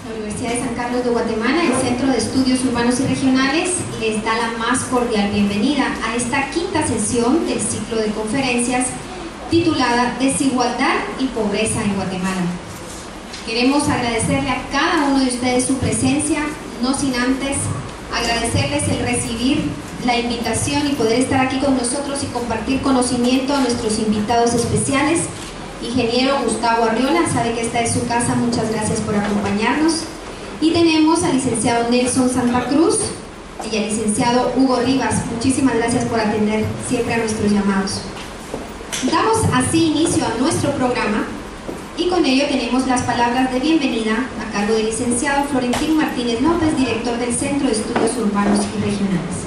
La Universidad de San Carlos de Guatemala, el Centro de Estudios Urbanos y Regionales, les da la más cordial bienvenida a esta quinta sesión del ciclo de conferencias titulada Desigualdad y Pobreza en Guatemala. Queremos agradecerle a cada uno de ustedes su presencia, no sin antes agradecerles el recibir la invitación y poder estar aquí con nosotros y compartir conocimiento a nuestros invitados especiales. Ingeniero Gustavo Arriola, sabe que esta es su casa, muchas gracias por acompañarnos. Y tenemos al licenciado Nelson Santa Cruz y al licenciado Hugo Rivas, muchísimas gracias por atender siempre a nuestros llamados. Damos así inicio a nuestro programa y con ello tenemos las palabras de bienvenida a cargo del licenciado Florentín Martínez López, director del Centro de Estudios Urbanos y Regionales.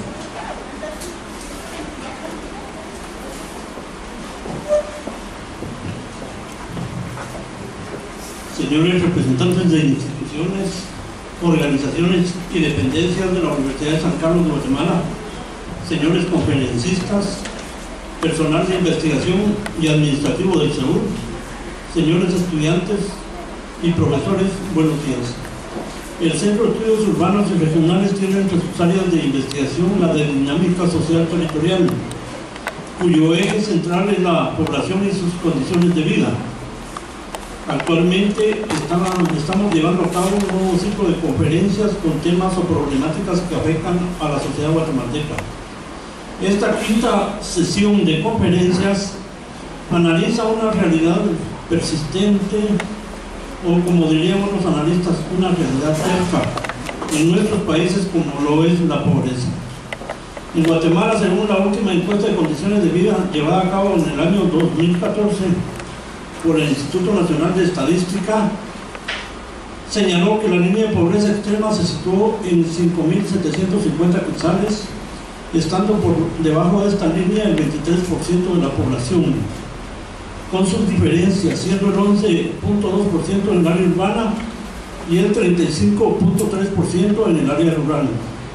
Señores representantes de instituciones, organizaciones y dependencias de la Universidad de San Carlos de Guatemala, señores conferencistas, personal de investigación y administrativo del SEUR, señores estudiantes y profesores, buenos días. El Centro de Estudios Urbanos y Regionales tiene entre sus áreas de investigación la de dinámica social territorial, cuyo eje central es la población y sus condiciones de vida. Actualmente estamos llevando a cabo un nuevo ciclo de conferencias con temas o problemáticas que afectan a la sociedad guatemalteca. Esta quinta sesión de conferencias analiza una realidad persistente, o como diríamos los analistas, una realidad cerca en nuestros países como lo es la pobreza. En Guatemala, según la última encuesta de condiciones de vida llevada a cabo en el año 2014, por el Instituto Nacional de Estadística, señaló que la línea de pobreza extrema se situó en 5.750 quetzales, estando por debajo de esta línea el 23% de la población, con sus diferencias, siendo el 11.2% en el área urbana y el 35.3% en el área rural,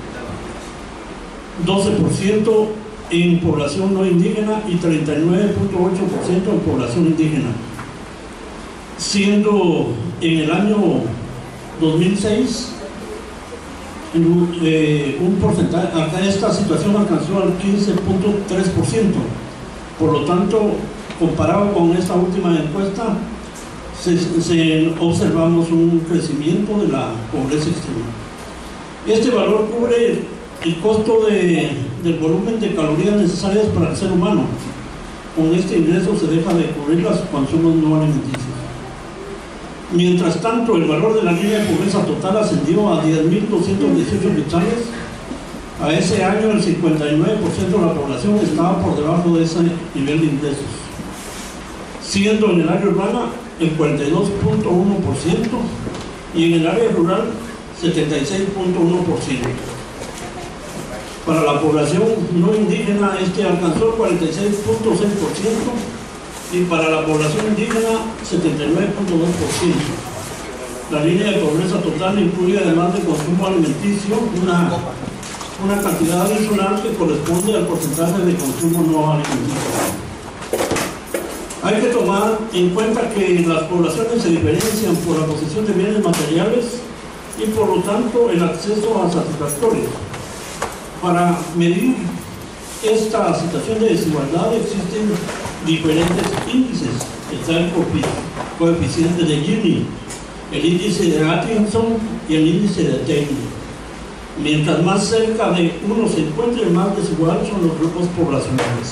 12% en población no indígena y 39.8% en población indígena, siendo en el año 2006 un porcentaje, acá esta situación alcanzó al 15.3%. Por lo tanto, comparado con esta última encuesta, observamos un crecimiento de la pobreza extrema. Este valor cubre el costo del volumen de calorías necesarias para el ser humano. Con este ingreso se deja de cubrir los consumos no alimenticios. Mientras tanto, el valor de la línea de pobreza total ascendió a 10.218 quetzales. A ese año, el 59% de la población estaba por debajo de ese nivel de ingresos, siendo en el área urbana el 42.1% y en el área rural 76.1%. Para la población no indígena alcanzó el 46.6% y para la población indígena 79.2%. La línea de pobreza total incluye, además de consumo alimenticio, una cantidad adicional que corresponde al porcentaje de consumo no alimenticio. Hay que tomar en cuenta que las poblaciones se diferencian por la posesión de bienes materiales y por lo tanto el acceso a satisfactorios. Para medir esta situación de desigualdad existen diferentes índices. Está el coeficiente de Gini, el índice de Atkinson y el índice de Taylor. Mientras más cerca de uno se encuentre, más desigual son los grupos poblacionales.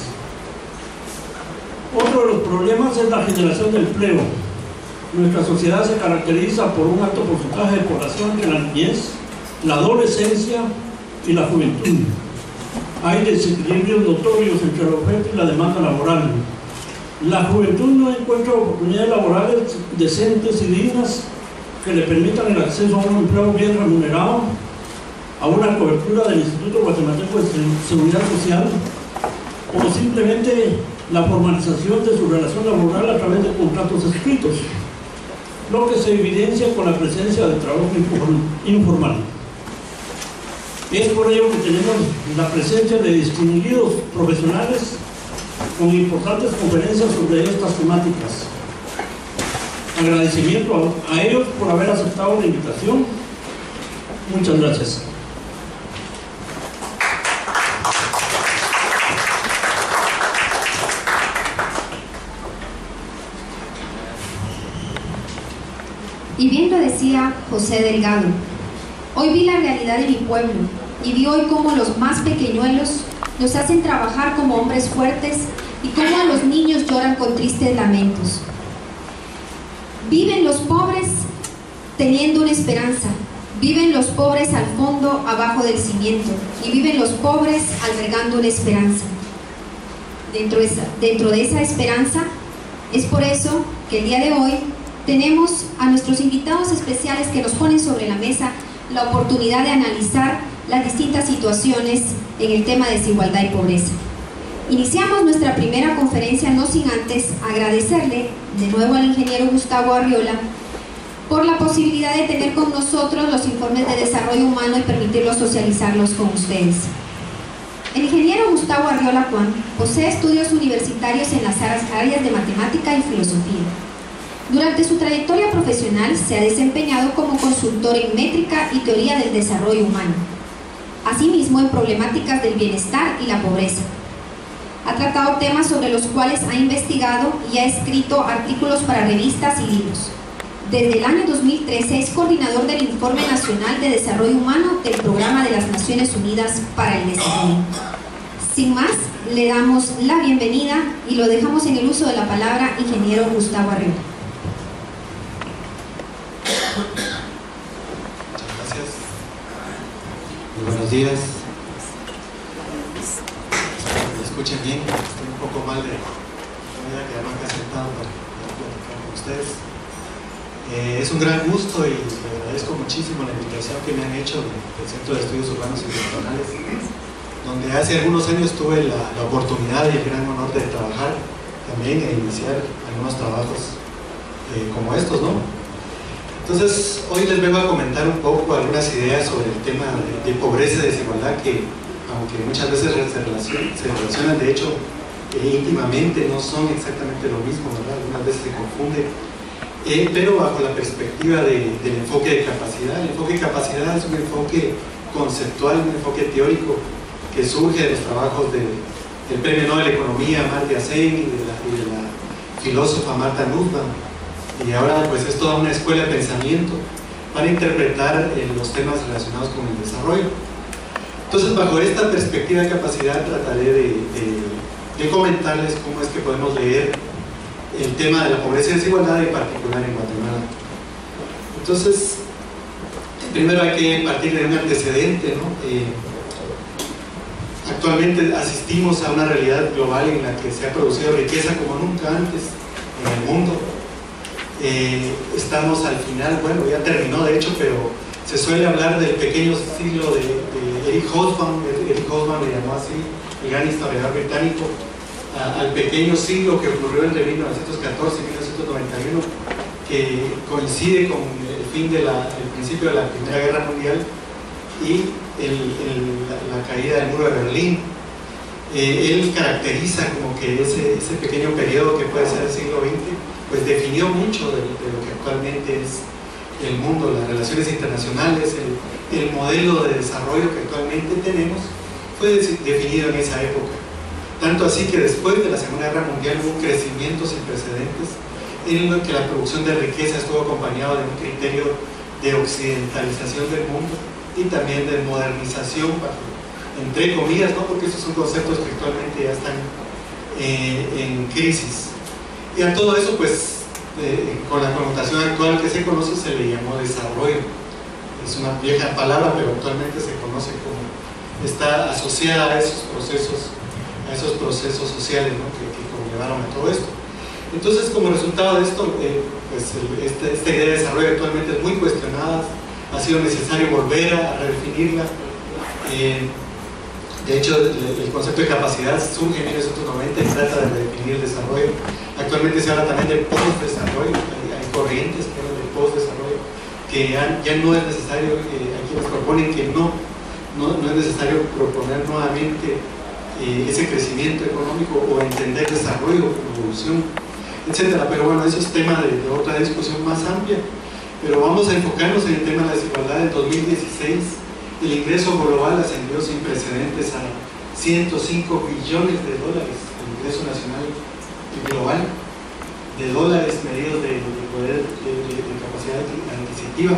Otro de los problemas es la generación de empleo. Nuestra sociedad se caracteriza por un alto porcentaje de población en la niñez, la adolescencia y la juventud. Hay desequilibrios notorios entre la oferta y la demanda laboral. La juventud no encuentra oportunidades laborales decentes y dignas que le permitan el acceso a un empleo bien remunerado, a una cobertura del Instituto Guatemalteco de Seguridad Social o simplemente la formalización de su relación laboral a través de contratos escritos, lo que se evidencia con la presencia de trabajo informal. Es por ello que tenemos la presencia de distinguidos profesionales con importantes conferencias sobre estas temáticas. agradecimiento a ellos por haber aceptado la invitación. Muchas gracias. Y bien lo decía José Delgado: hoy vi la realidad de mi pueblo y vi hoy cómo los más pequeñuelos nos hacen trabajar como hombres fuertes y cómo a los niños lloran con tristes lamentos. Viven los pobres teniendo una esperanza, viven los pobres al fondo, abajo del cimiento, y viven los pobres albergando una esperanza. Dentro de esa esperanza, es por eso que el día de hoy tenemos a nuestros invitados especiales que nos ponen sobre la mesa la oportunidad de analizar las distintas situaciones en el tema de desigualdad y pobreza. Iniciamos nuestra primera conferencia no sin antes agradecerle de nuevo al ingeniero Gustavo Arriola por la posibilidad de tener con nosotros los informes de desarrollo humano y permitirlos socializarlos con ustedes. El ingeniero Gustavo Arriola Juan posee estudios universitarios en las áreas de matemática y filosofía. Durante su trayectoria profesional se ha desempeñado como consultor en métrica y teoría del desarrollo humano, asimismo en problemáticas del bienestar y la pobreza. Ha tratado temas sobre los cuales ha investigado y ha escrito artículos para revistas y libros. Desde el año 2013 es coordinador del Informe Nacional de Desarrollo Humano del Programa de las Naciones Unidas para el Desarrollo. Sin más, le damos la bienvenida y lo dejamos en el uso de la palabra ingeniero Gustavo Arriola. Muchas gracias. Muy buenos días. ¿Me escuchan bien? Estoy un poco mal de manera que ya me han sentado para platicar con ustedes. Es un gran gusto y le agradezco muchísimo la invitación que me han hecho del Centro de Estudios Urbanos y Regionales, donde hace algunos años tuve la oportunidad y el gran honor de trabajar también e iniciar algunos trabajos como estos, ¿no? Entonces, hoy les vengo a comentar un poco algunas ideas sobre el tema de pobreza y desigualdad que, aunque muchas veces se relacionan, de hecho, íntimamente, no son exactamente lo mismo, ¿verdad? Algunas veces se confunde, pero bajo la perspectiva del enfoque de capacidad. El enfoque de capacidad es un enfoque conceptual, un enfoque teórico que surge de los trabajos del Premio Nobel de Economía Amartya Sen y de la filósofa Martha Nussbaum. Y ahora pues es toda una escuela de pensamiento para interpretar los temas relacionados con el desarrollo. Entonces, bajo esta perspectiva de capacidad trataré de comentarles cómo es que podemos leer el tema de la pobreza y desigualdad, en particular en Guatemala. Entonces, primero hay que partir de un antecedente, ¿no? Actualmente asistimos a una realidad global en la que se ha producido riqueza como nunca antes en el mundo. Estamos al final, bueno, ya terminó de hecho, pero se suele hablar del pequeño siglo de Eric Hobsbawm. Eric Hobsbawm le llamó así, el gran historiador británico, al pequeño siglo que ocurrió entre 1914 y 1991, que coincide con el fin del principio de la Primera Guerra Mundial y la caída del muro de Berlín. Él caracteriza como que ese pequeño periodo que puede ser el siglo XX, pues definió mucho de lo que actualmente es el mundo, las relaciones internacionales, el modelo de desarrollo que actualmente tenemos, fue definido en esa época. Tanto así que después de la Segunda Guerra Mundial hubo un crecimiento sin precedentes en el que la producción de riqueza estuvo acompañado de un criterio de occidentalización del mundo y también de modernización, entre comillas, ¿no? Porque esos son conceptos que actualmente ya están en crisis. Y a todo eso, pues, con la connotación actual que se conoce, se le llamó desarrollo. Es una vieja palabra, pero actualmente se conoce como, está asociada a esos procesos sociales, ¿no? que conllevaron a todo esto. Entonces, como resultado de esto, pues esta idea de desarrollo actualmente es muy cuestionada. Ha sido necesario volver a redefinirla. De hecho, el concepto de capacidad surge en 1990 y trata de redefinir el desarrollo. Actualmente se habla también de post-desarrollo. Hay corrientes que hablan de post-desarrollo, que ya no es necesario, hay quienes proponen que no es necesario proponer nuevamente ese crecimiento económico o entender desarrollo como evolución. etcétera. Pero bueno, eso es tema de otra discusión más amplia. Pero vamos a enfocarnos en el tema de la desigualdad. En 2016 el ingreso global ascendió sin precedentes a 105 billones de dólares, el ingreso nacional global de dólares medidos de poder de capacidad adquisitiva.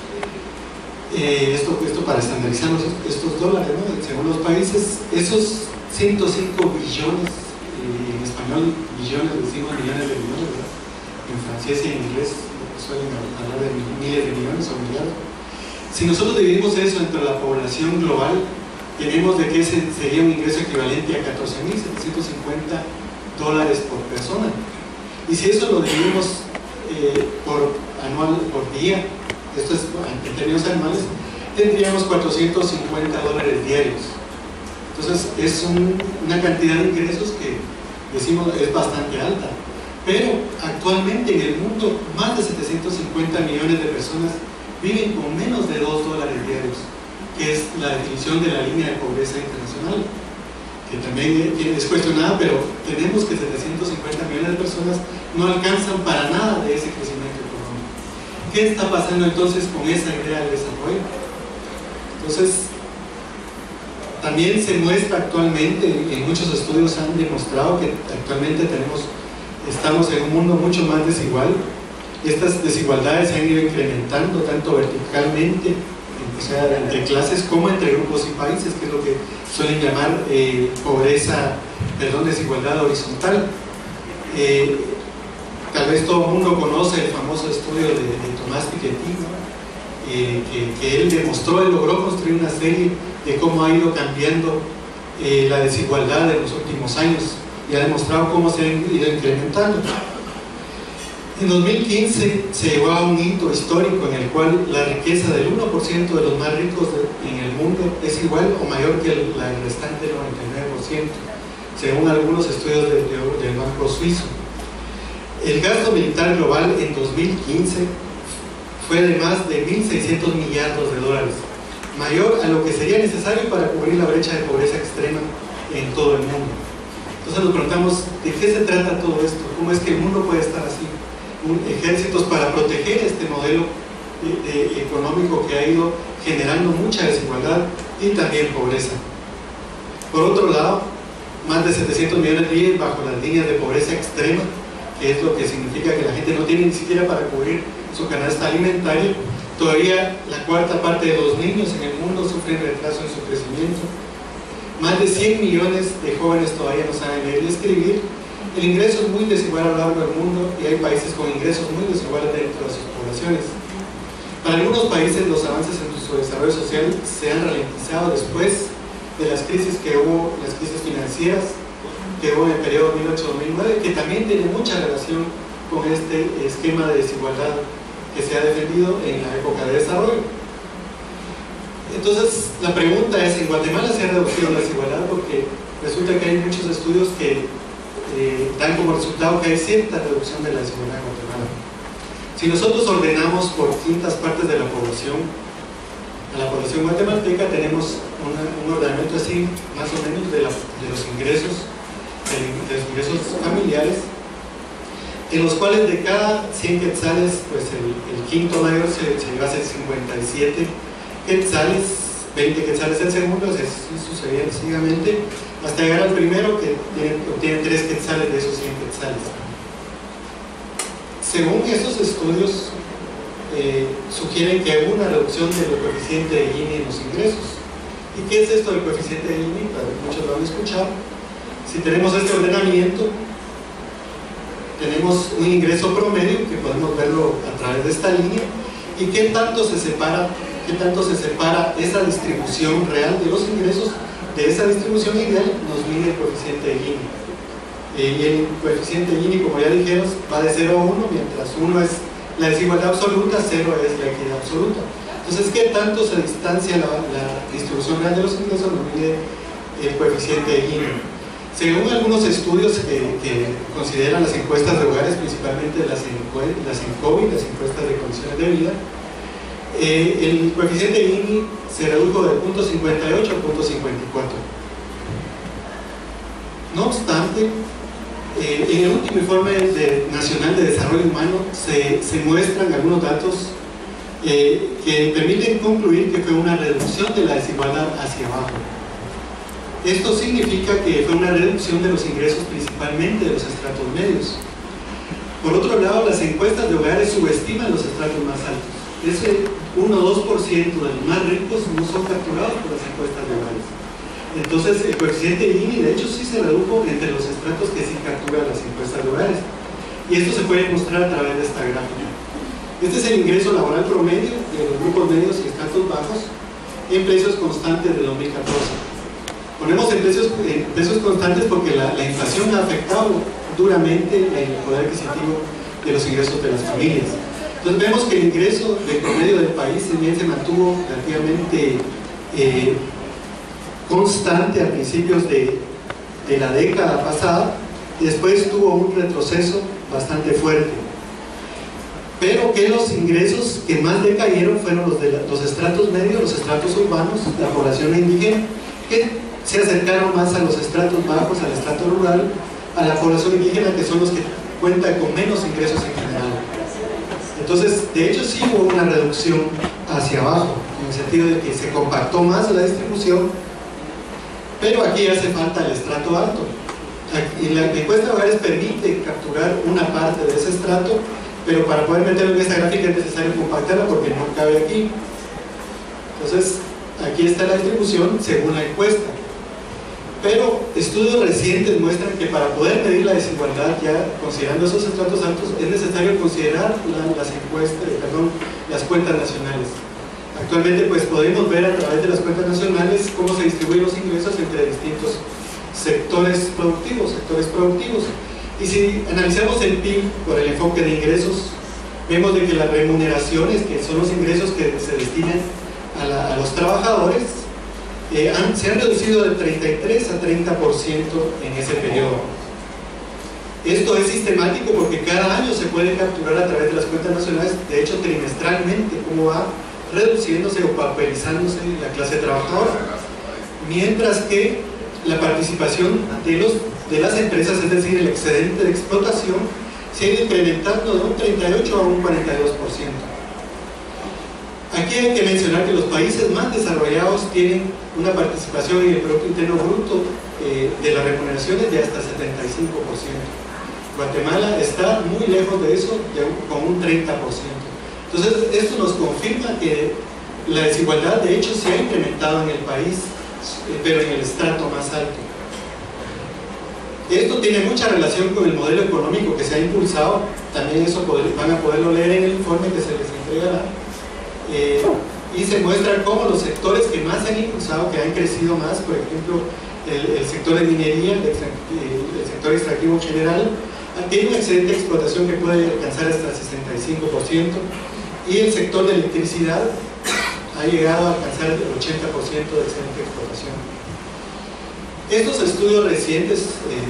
Esto para estandarizar estos dólares, ¿no? Según los países, esos 105 billones, en español billones, decimos millones de millones, ¿verdad? En francés y en inglés suelen hablar de miles de millones o millardos. Si nosotros dividimos eso entre la población global, tenemos de que ese sería un ingreso equivalente a 14.750 dólares por persona. Y si eso lo dividimos por día, esto es en términos anuales, tendríamos 450 dólares diarios. Entonces es una cantidad de ingresos que decimos es bastante alta. Pero actualmente en el mundo más de 750 millones de personas viven con menos de 2 dólares diarios, que es la definición de la línea de pobreza internacional, que también es cuestionada, pero tenemos que 750 millones de personas no alcanzan para nada de ese crecimiento económico. ¿Qué está pasando entonces con esa idea del desarrollo? Entonces, también se muestra actualmente, en muchos estudios han demostrado que actualmente estamos en un mundo mucho más desigual. Estas desigualdades se han ido incrementando tanto verticalmente, o sea, entre clases, como entre grupos y países, que es lo que suelen llamar desigualdad horizontal. Tal vez todo el mundo conoce el famoso estudio de Tomás Piketty, ¿no? que él logró construir una serie de cómo ha ido cambiando la desigualdad en los últimos años, y ha demostrado cómo se ha ido incrementando. En 2015 se llegó a un hito histórico en el cual la riqueza del 1% de los más ricos en el mundo es igual o mayor que el restante 99%, según algunos estudios del Banco Suizo. El gasto militar global en 2015 fue de más de 1.600 millardos de dólares, mayor a lo que sería necesario para cubrir la brecha de pobreza extrema en todo el mundo. Entonces nos preguntamos, ¿de qué se trata todo esto? ¿Cómo es que el mundo puede estar así? Ejércitos para proteger este modelo económico que ha ido generando mucha desigualdad y también pobreza. Por otro lado, más de 700 millones viven bajo las líneas de pobreza extrema, que es lo que significa que la gente no tiene ni siquiera para cubrir su canasta alimentaria. Todavía la cuarta parte de los niños en el mundo sufren retraso en su crecimiento. Más de 100 millones de jóvenes todavía no saben leer y escribir. El ingreso es muy desigual a lo largo del mundo y hay países con ingresos muy desiguales dentro de sus poblaciones. Para algunos países los avances en su desarrollo social se han ralentizado después de las crisis que hubo, las crisis financieras que hubo en el periodo 2008-2009, que también tiene mucha relación con este esquema de desigualdad que se ha defendido en la época de desarrollo. Entonces la pregunta es, ¿en Guatemala se ha reducido la desigualdad? Porque resulta que hay muchos estudios que dan como resultado que hay cierta reducción de la desigualdad en Guatemala. Si nosotros ordenamos por quintas partes de la población, a la población guatemalteca, tenemos un ordenamiento así, más o menos, de los ingresos familiares, en los cuales de cada 100 quetzales, pues el quinto mayor se lleva a ser 57 quetzales, 20 quetzales el segundo, así sucesivamente, hasta llegar al primero que obtiene 3 quetzales de esos 100 quetzales. Según esos estudios, sugieren que hay una reducción del coeficiente de Gini en los ingresos. ¿Y qué es esto del coeficiente de Gini? Muchos lo han escuchado. Si tenemos este ordenamiento, tenemos un ingreso promedio, que podemos verlo a través de esta línea, y qué tanto se separa esa distribución real de los ingresos de esa distribución ideal, nos mide el coeficiente de Gini. Y el coeficiente de Gini, como ya dijimos, va de 0 a 1, mientras 1 es la desigualdad absoluta, 0 es la equidad absoluta. Entonces, ¿qué tanto se distancia la distribución real de los ingresos? Nos mide el coeficiente de Gini. Según algunos estudios que consideran las encuestas de hogares, principalmente las ENCOVI, las encuestas de condiciones de vida, el coeficiente de Gini se redujo de 0.58 a 0.54. No obstante, En el último informe nacional de desarrollo humano se muestran algunos datos que permiten concluir que fue una reducción de la desigualdad hacia abajo. Esto significa que fue una reducción de los ingresos principalmente de los estratos medios. Por otro lado, las encuestas de hogares subestiman los estratos más altos. Ese 1 o 2% de los más ricos no son capturados por las encuestas de hogares. Entonces, el coeficiente de Gini, de hecho, sí se redujo entre los estratos que sí capturan las encuestas de hogares. Y esto se puede mostrar a través de esta gráfica. Este es el ingreso laboral promedio de los grupos medios y estratos bajos en precios constantes del 2014. Ponemos en precios constantes porque la inflación ha afectado duramente el poder adquisitivo de los ingresos de las familias. Entonces vemos que el ingreso de promedio del país, si bien se mantuvo relativamente constante a principios de la década pasada, después tuvo un retroceso bastante fuerte. Pero que los ingresos que más decayeron fueron los de los estratos medios, los estratos urbanos, la población indígena, que se acercaron más a los estratos bajos, al estrato rural, a la población indígena, que son los que cuentan con menos ingresos en general. Entonces, de hecho sí hubo una reducción hacia abajo, en el sentido de que se compactó más la distribución, pero aquí hace falta el estrato alto. Y la encuesta de hogares permite capturar una parte de ese estrato, pero para poder meterlo en esta gráfica es necesario compactarla porque no cabe aquí. Entonces, aquí está la distribución según la encuesta. Pero estudios recientes muestran que para poder medir la desigualdad, ya considerando esos estratos altos, es necesario considerar las cuentas nacionales. Actualmente pues podemos ver a través de las cuentas nacionales cómo se distribuyen los ingresos entre distintos sectores productivos. Y si analizamos el PIB por el enfoque de ingresos, vemos de que las remuneraciones, que son los ingresos que se destinan a los trabajadores, se han reducido del 33 a 30% en ese periodo. Esto es sistemático porque cada año se puede capturar a través de las cuentas nacionales, de hecho trimestralmente, cómo va reduciéndose o pauperizándose la clase trabajadora. Mientras que la participación de las empresas, es decir, el excedente de explotación, se ha ido incrementando de un 38 a un 42%. Aquí hay que mencionar que los países más desarrollados tienen una participación en el Producto Interno Bruto de las remuneraciones de hasta 75%. Guatemala está muy lejos de eso, con un 30%. Entonces, esto nos confirma que la desigualdad, de hecho, se ha incrementado en el país, pero en el estrato más alto. Esto tiene mucha relación con el modelo económico que se ha impulsado. También eso van a poderlo leer en el informe que se les entregará. Y se muestra cómo los sectores que más se han impulsado, que han crecido más, por ejemplo, el sector de minería, el sector extractivo en general, tiene una excelente explotación que puede alcanzar hasta el 65%, y el sector de electricidad ha llegado a alcanzar el 80% de excelente explotación. Estos estudios recientes,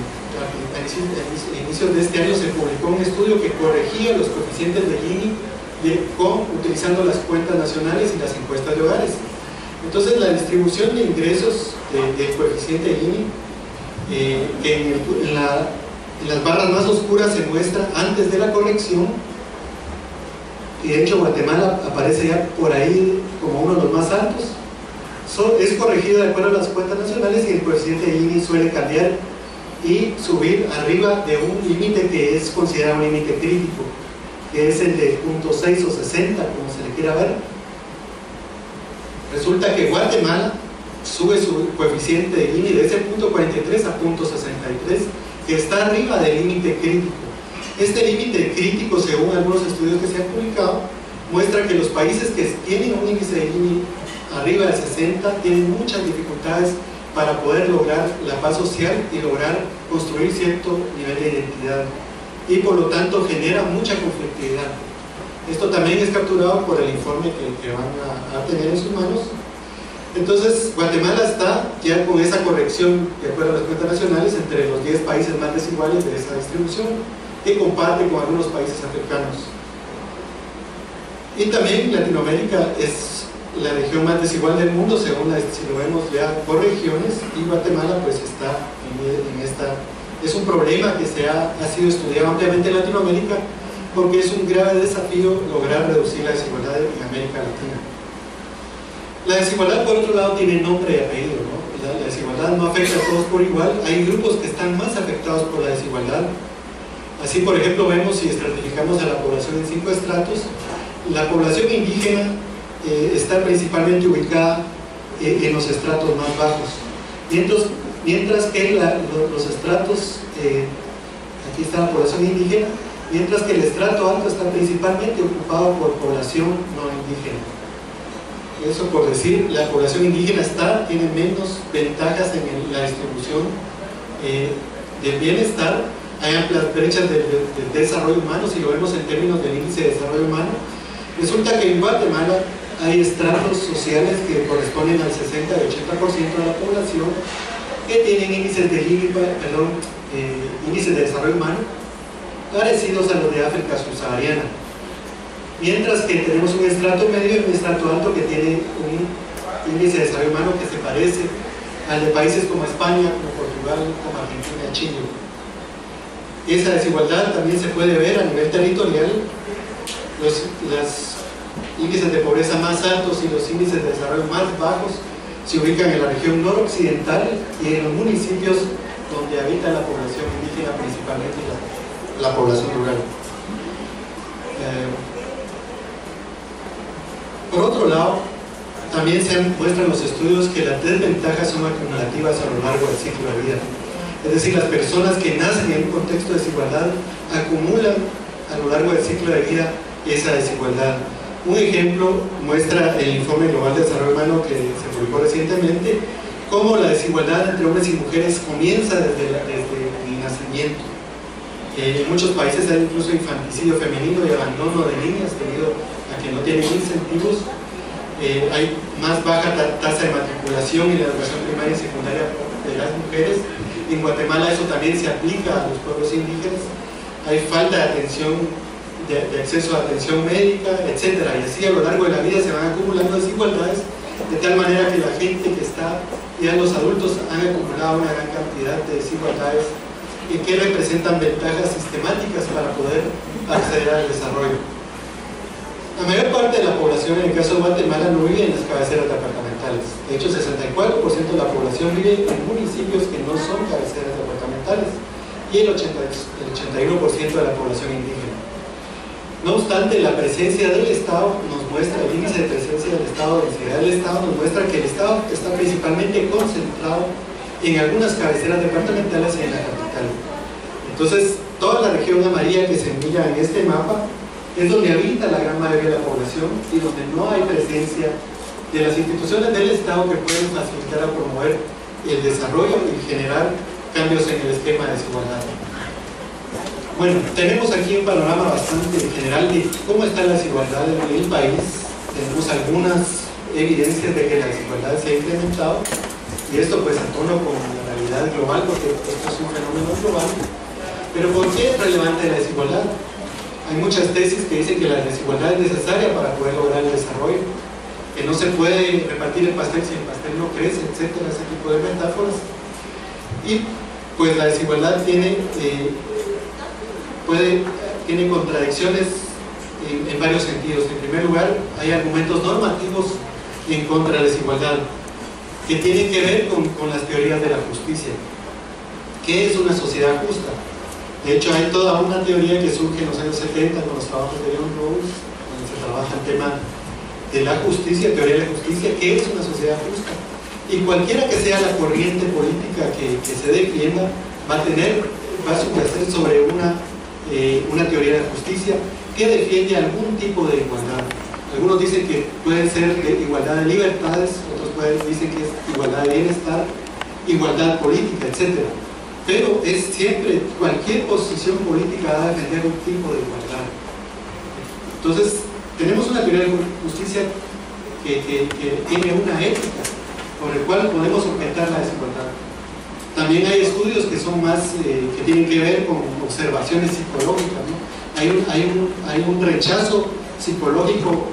a inicios de este año se publicó un estudio que corregía los coeficientes de Gini utilizando las cuentas nacionales y las encuestas de hogares. Entonces la distribución de ingresos del coeficiente de Gini, en las barras más oscuras se muestra antes de la corrección, y de hecho Guatemala aparece ya por ahí como uno de los más altos. Es corregido de acuerdo a las cuentas nacionales, y el coeficiente de Gini suele cambiar y subir arriba de un límite que es considerado un límite crítico, que es el de 0.6 o 60, como se le quiera ver. Resulta que Guatemala sube su coeficiente de Gini de ese 0.43 a 0.63, que está arriba del límite crítico. Este límite crítico, según algunos estudios que se han publicado, muestra que los países que tienen un índice de Gini arriba de 60 tienen muchas dificultades para poder lograr la paz social y lograr construir cierto nivel de identidad, y por lo tanto genera mucha conflictividad. Esto también es capturado por el informe que van a tener en sus manos. Entonces Guatemala está ya con esa corrección de acuerdo a las cuentas nacionales entre los 10 países más desiguales de esa distribución, que comparte con algunos países africanos. Y también Latinoamérica es la región más desigual del mundo, según si lo vemos ya por regiones, y Guatemala pues está Es un problema que ha sido estudiado ampliamente en Latinoamérica, porque es un grave desafío lograr reducir la desigualdad en América Latina. La desigualdad, por otro lado, tiene nombre y apellido, ¿no? La desigualdad no afecta a todos por igual. Hay grupos que están más afectados por la desigualdad. Así, por ejemplo, vemos, si estratificamos a la población en 5 estratos, la población indígena está principalmente ubicada en los estratos más bajos, mientras que los estratos, aquí está la población indígena, mientras que el estrato alto está principalmente ocupado por población no indígena. Eso por decir, la población indígena tiene menos ventajas en la distribución del bienestar. Hay amplias brechas de desarrollo humano, si lo vemos en términos del índice de desarrollo humano. Resulta que en Guatemala hay estratos sociales que corresponden al 60 y 80% de la población que tienen índices de desarrollo humano parecidos a los de África subsahariana, mientras que tenemos un estrato medio y un estrato alto que tiene un índice de desarrollo humano que se parece al de países como España, como Portugal, como Argentina, Chile. Esa desigualdad también se puede ver a nivel territorial. Los índices de pobreza más altos y los índices de desarrollo más bajos se ubican en la región noroccidental y en los municipios donde habita la población indígena, principalmente la población rural. Por otro lado, también se muestran los estudios que las desventajas son acumulativas a lo largo del ciclo de vida. Es decir, las personas que nacen en un contexto de desigualdad acumulan a lo largo del ciclo de vida esa desigualdad. Un ejemplo muestra el Informe Global de Desarrollo Humano que se publicó recientemente, cómo la desigualdad entre hombres y mujeres comienza desde el nacimiento. En muchos países hay incluso infanticidio femenino y abandono de niñas debido a que no tienen incentivos. Hay más baja tasa de matriculación en la educación primaria y secundaria de las mujeres. En Guatemala eso también se aplica a los pueblos indígenas. Hay falta de atención, de acceso a atención médica, etc. Y así a lo largo de la vida se van acumulando desigualdades, de tal manera que la gente que está, ya los adultos han acumulado una gran cantidad de desigualdades que representan ventajas sistemáticas para poder acceder al desarrollo. La mayor parte de la población, en el caso de Guatemala, no vive en las cabeceras departamentales. De hecho, 64% de la población vive en municipios que no son cabeceras departamentales y el 81% de la población indígena. No obstante, la presencia del Estado nos muestra, el índice de presencia del Estado, densidad del Estado, nos muestra que el Estado está principalmente concentrado en algunas cabeceras departamentales y en la capital. Entonces, toda la región amarilla que se mira en este mapa es donde habita la gran mayoría de la población y donde no hay presencia de las instituciones del Estado que pueden facilitar o promover el desarrollo y generar cambios en el esquema de desigualdad. Bueno, tenemos aquí un panorama bastante general de cómo está la desigualdad en el país. Tenemos algunas evidencias de que la desigualdad se ha incrementado, y esto pues a tono con la realidad global, porque esto es un fenómeno global. Pero ¿por qué es relevante la desigualdad? Hay muchas tesis que dicen que la desigualdad es necesaria para poder lograr el desarrollo, que no se puede repartir el pastel si el pastel no crece, etcétera, ese tipo de metáforas. Y pues la desigualdad tiene contradicciones en varios sentidos. En primer lugar, hay argumentos normativos en contra de la desigualdad que tienen que ver con las teorías de la justicia. ¿Qué es una sociedad justa? De hecho, hay toda una teoría que surge en los años 70 con los trabajos de Leon Rawls, donde se trabaja el tema de la justicia, teoría de la justicia. ¿Qué es una sociedad justa? Y cualquiera que sea la corriente política que se defienda va a subyacer sobre una teoría de justicia que defiende algún tipo de igualdad. Algunos dicen que pueden ser de igualdad de libertades, otros dicen que es igualdad de bienestar, igualdad política, etc. Pero es siempre, cualquier posición política va a defender un tipo de igualdad. Entonces, tenemos una teoría de justicia que tiene una ética por el cual podemos objetar la desigualdad. También hay estudios que son más, que tienen que ver con observaciones psicológicas, ¿no? Hay un rechazo psicológico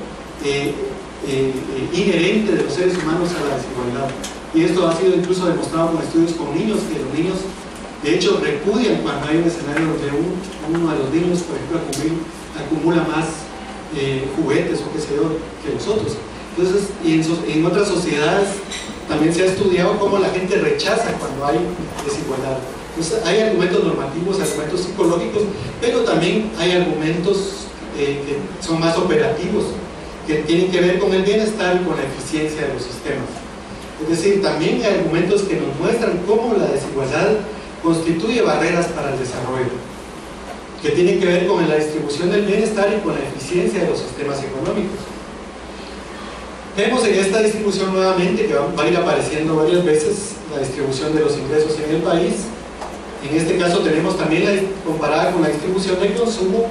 inherente de los seres humanos a la desigualdad. Y esto ha sido incluso demostrado con estudios con niños, que los niños De hecho, repudian cuando hay un escenario donde uno de los niños, por ejemplo, acumula más juguetes o qué sé yo que los otros. Entonces, y en otras sociedades también se ha estudiado cómo la gente rechaza cuando hay desigualdad. Entonces, hay argumentos normativos, argumentos psicológicos, pero también hay argumentos que son más operativos, que tienen que ver con el bienestar y con la eficiencia de los sistemas. Es decir, también hay argumentos que nos muestran cómo la desigualdad constituye barreras para el desarrollo, que tienen que ver con la distribución del bienestar y con la eficiencia de los sistemas económicos. Vemos en esta distribución nuevamente, que va a ir apareciendo varias veces, la distribución de los ingresos en el país. En este caso tenemos también comparada con la distribución del consumo.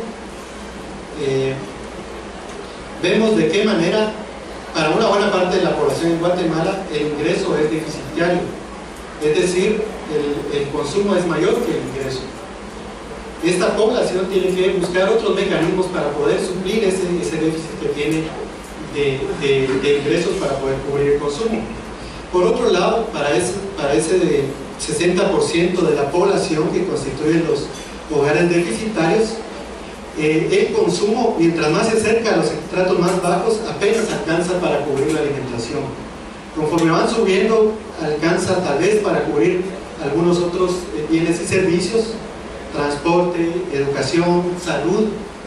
Vemos de qué manera para una buena parte de la población en Guatemala el ingreso es deficitario, es decir, el consumo es mayor que el ingreso. Esta población tiene que buscar otros mecanismos para poder suplir ese déficit que tiene de ingresos para poder cubrir el consumo. Por otro lado, para ese 60% de la población que constituyen los hogares deficitarios, el consumo, mientras más se acerca a los estratos más bajos, apenas alcanza para cubrir la alimentación. Conforme van subiendo, alcanza tal vez para cubrir algunos otros bienes y servicios, transporte, educación, salud.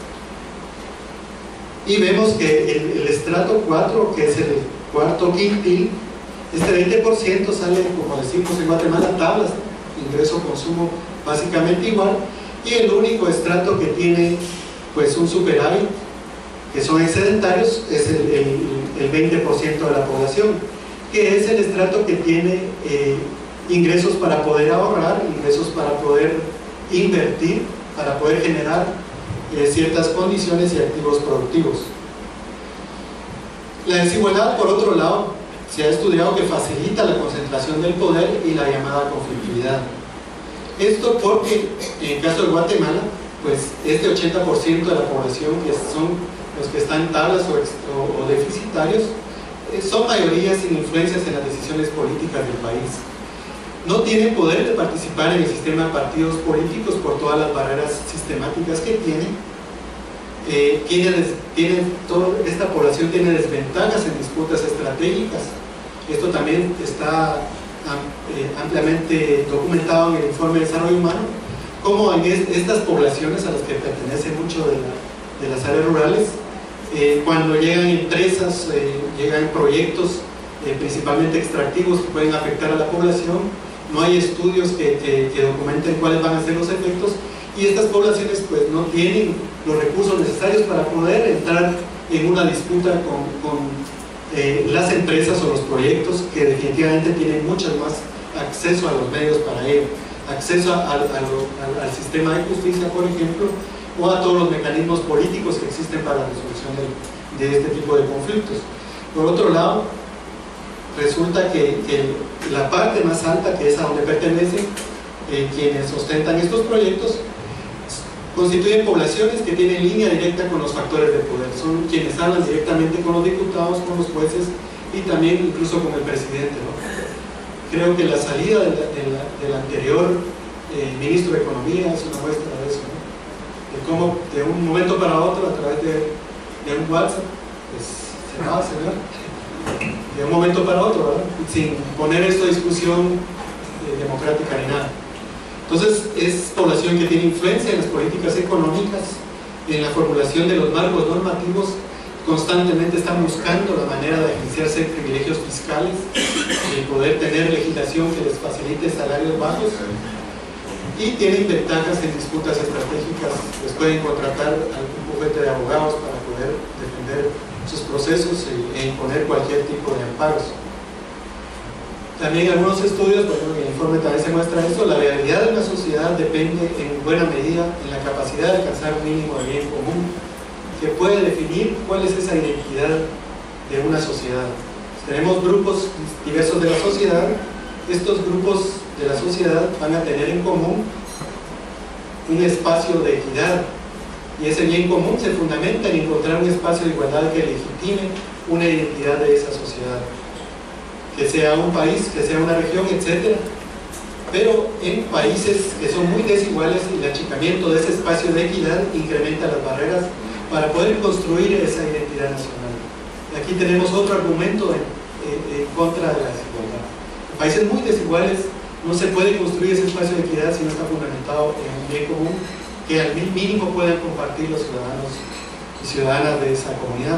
Y vemos que el estrato 4, que es el cuarto quintil, este 20% sale, como decimos en Guatemala, tablas, ingreso-consumo básicamente igual, y el único estrato que tiene pues un superávit, que son excedentarios, es el 20% de la población, que es el estrato que tiene ingresos para poder ahorrar, ingresos para poder invertir, para poder generar ciertas condiciones y activos productivos. La desigualdad, por otro lado, se ha estudiado que facilita la concentración del poder y la llamada conflictividad. Esto porque, en el caso de Guatemala, pues este 80% de la población, que son los que están en tablas o deficitarios, son mayoría sin influencias en las decisiones políticas del país. No tienen poder de participar en el sistema de partidos políticos por todas las barreras sistemáticas que tienen. Esta población tiene desventajas en disputas estratégicas. Esto también está ampliamente documentado en el informe de desarrollo humano, como en estas poblaciones a las que pertenece mucho de las áreas rurales, cuando llegan empresas, llegan proyectos principalmente extractivos que pueden afectar a la población, no hay estudios que documenten cuáles van a ser los efectos, y estas poblaciones pues no tienen los recursos necesarios para poder entrar en una disputa con las empresas o los proyectos que definitivamente tienen mucho más acceso a los medios para ello, acceso al sistema de justicia, por ejemplo, o a todos los mecanismos políticos que existen para la resolución de este tipo de conflictos. Por otro lado, resulta que la parte más alta, que es a donde pertenecen quienes ostentan estos proyectos, constituyen poblaciones que tienen línea directa con los factores de poder, son quienes hablan directamente con los diputados, con los jueces y también incluso con el presidente, ¿no? Creo que la salida del anterior ministro de Economía es una muestra de eso, ¿no? De cómo de un momento para otro, a través de un WhatsApp, pues se va, señor, de un momento para otro, ¿verdad? Sin poner esto a discusión democrática ni nada. Entonces es población que tiene influencia en las políticas económicas, en la formulación de los marcos normativos, constantemente están buscando la manera de beneficiarse de privilegios fiscales, de poder tener legislación que les facilite salarios bajos, y tienen ventajas en disputas estratégicas, les pueden contratar algún bufete de abogados para poder defender sus procesos e imponer cualquier tipo de amparos. También algunos estudios, por ejemplo, en el informe también se muestra esto, la viabilidad de una sociedad depende en buena medida en la capacidad de alcanzar un mínimo de bien común, que puede definir cuál es esa identidad de una sociedad. Tenemos grupos diversos de la sociedad, estos grupos de la sociedad van a tener en común un espacio de equidad, y ese bien común se fundamenta en encontrar un espacio de igualdad que legitime una identidad de esa sociedad, que sea un país, que sea una región, etc. pero en países que son muy desiguales, el achicamiento de ese espacio de equidad incrementa las barreras para poder construir esa identidad nacional. Aquí tenemos otro argumento en contra de la desigualdad. En países muy desiguales no se puede construir ese espacio de equidad si no está fundamentado en un bien común que al mínimo puedan compartir los ciudadanos y ciudadanas de esa comunidad.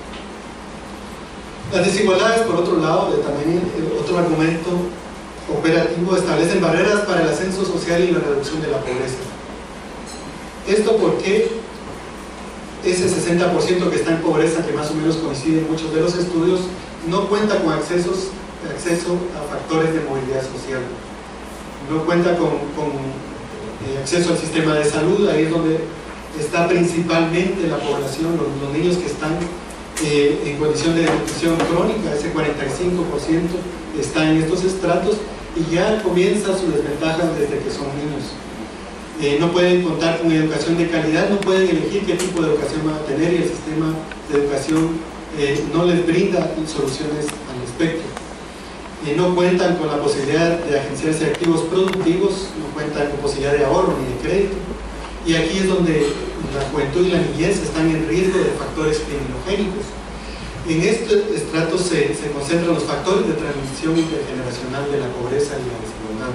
Las desigualdades, por otro lado, también otro argumento operativo, establecen barreras para el ascenso social y la reducción de la pobreza. Esto porque ese 60% que está en pobreza, que más o menos coincide en muchos de los estudios, no cuenta con acceso a factores de movilidad social, no cuenta con acceso al sistema de salud. Ahí es donde está principalmente la población, los niños que están en condición de nutrición crónica. Ese 45% está en estos estratos y ya comienza su desventaja desde que son niños. No pueden contar con educación de calidad, no pueden elegir qué tipo de educación van a tener, y el sistema de educación no les brinda soluciones al respecto. No cuentan con la posibilidad de agenciarse activos productivos, no cuentan con posibilidad de ahorro ni de crédito, y aquí es donde la juventud y la niñez están en riesgo de factores criminogénicos. En este estrato se concentran los factores de transmisión intergeneracional de la pobreza y la desigualdad.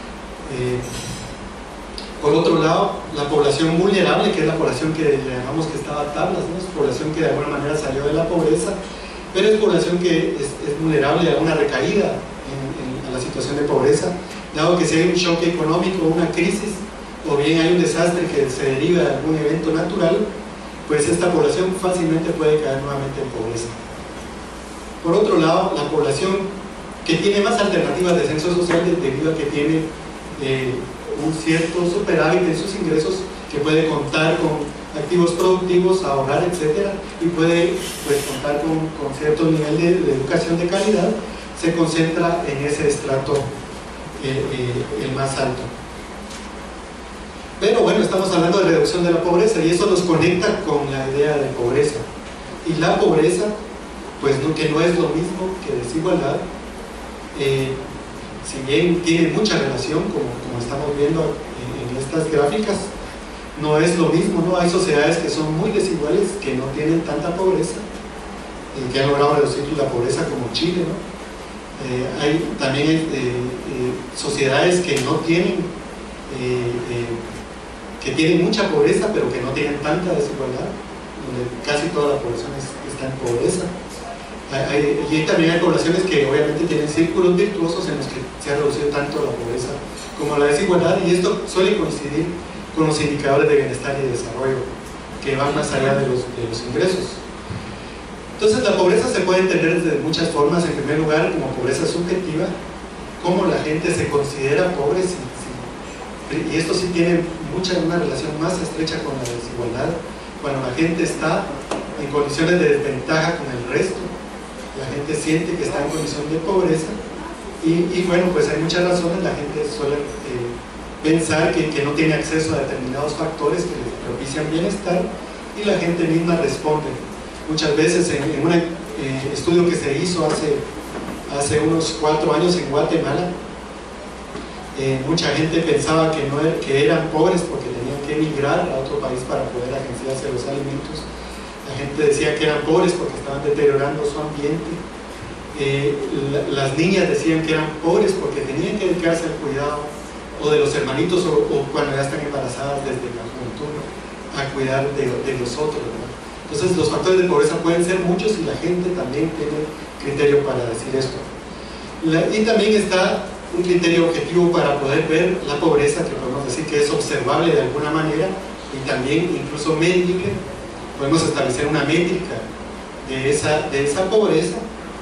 Por otro lado, la población vulnerable, que es la población que le llamamos que estaba a tablas, ¿no? Es población que de alguna manera salió de la pobreza, pero es población que es vulnerable a una recaída a la situación de pobreza, dado que si hay un shock económico, una crisis, o bien hay un desastre que se deriva de algún evento natural, pues esta población fácilmente puede caer nuevamente en pobreza. Por otro lado, la población que tiene más alternativas de ascenso social debido a que tiene un cierto superávit en sus ingresos, que puede contar con activos productivos, ahorrar, etcétera, y puede pues contar con cierto nivel de educación de calidad, se concentra en ese estrato el más alto. Pero bueno, estamos hablando de reducción de la pobreza y eso nos conecta con la idea de pobreza. Y la pobreza, pues que no es lo mismo que desigualdad, si bien tiene mucha relación, como estamos viendo en estas gráficas, no es lo mismo, ¿no? Hay sociedades que son muy desiguales, que no tienen tanta pobreza, que han logrado reducir la pobreza, como Chile, ¿no? Hay también sociedades que no tienen, que tienen mucha pobreza, pero que no tienen tanta desigualdad, donde casi toda la población está en pobreza. Y también hay poblaciones que obviamente tienen círculos virtuosos en los que se ha reducido tanto la pobreza como la desigualdad, y esto suele coincidir con los indicadores de bienestar y de desarrollo que van más allá de los ingresos. Entonces la pobreza se puede entender de muchas formas. En primer lugar, como pobreza subjetiva, cómo la gente se considera pobre, y esto sí tiene una relación más estrecha con la desigualdad. Cuando la gente está en condiciones de desventaja con el resto, la gente siente que está en condición de pobreza, y bueno, pues hay muchas razones. La gente suele pensar que no tiene acceso a determinados factores que les propician bienestar, y la gente misma responde. Muchas veces en un estudio que se hizo hace unos 4 años en Guatemala, mucha gente pensaba que eran pobres porque tenían que emigrar a otro país para poder agenciarse los alimentos. La gente decía que eran pobres porque estaban deteriorando su ambiente. Las niñas decían que eran pobres porque tenían que dedicarse al cuidado o de los hermanitos, o cuando ya están embarazadas desde la juventud, a cuidar de los otros, ¿verdad? Entonces los factores de pobreza pueden ser muchos, y la gente también tiene criterio para decir esto. Y también está un criterio objetivo para poder ver la pobreza, que podemos decir que es observable de alguna manera, y también incluso medible. Podemos establecer una métrica de esa pobreza,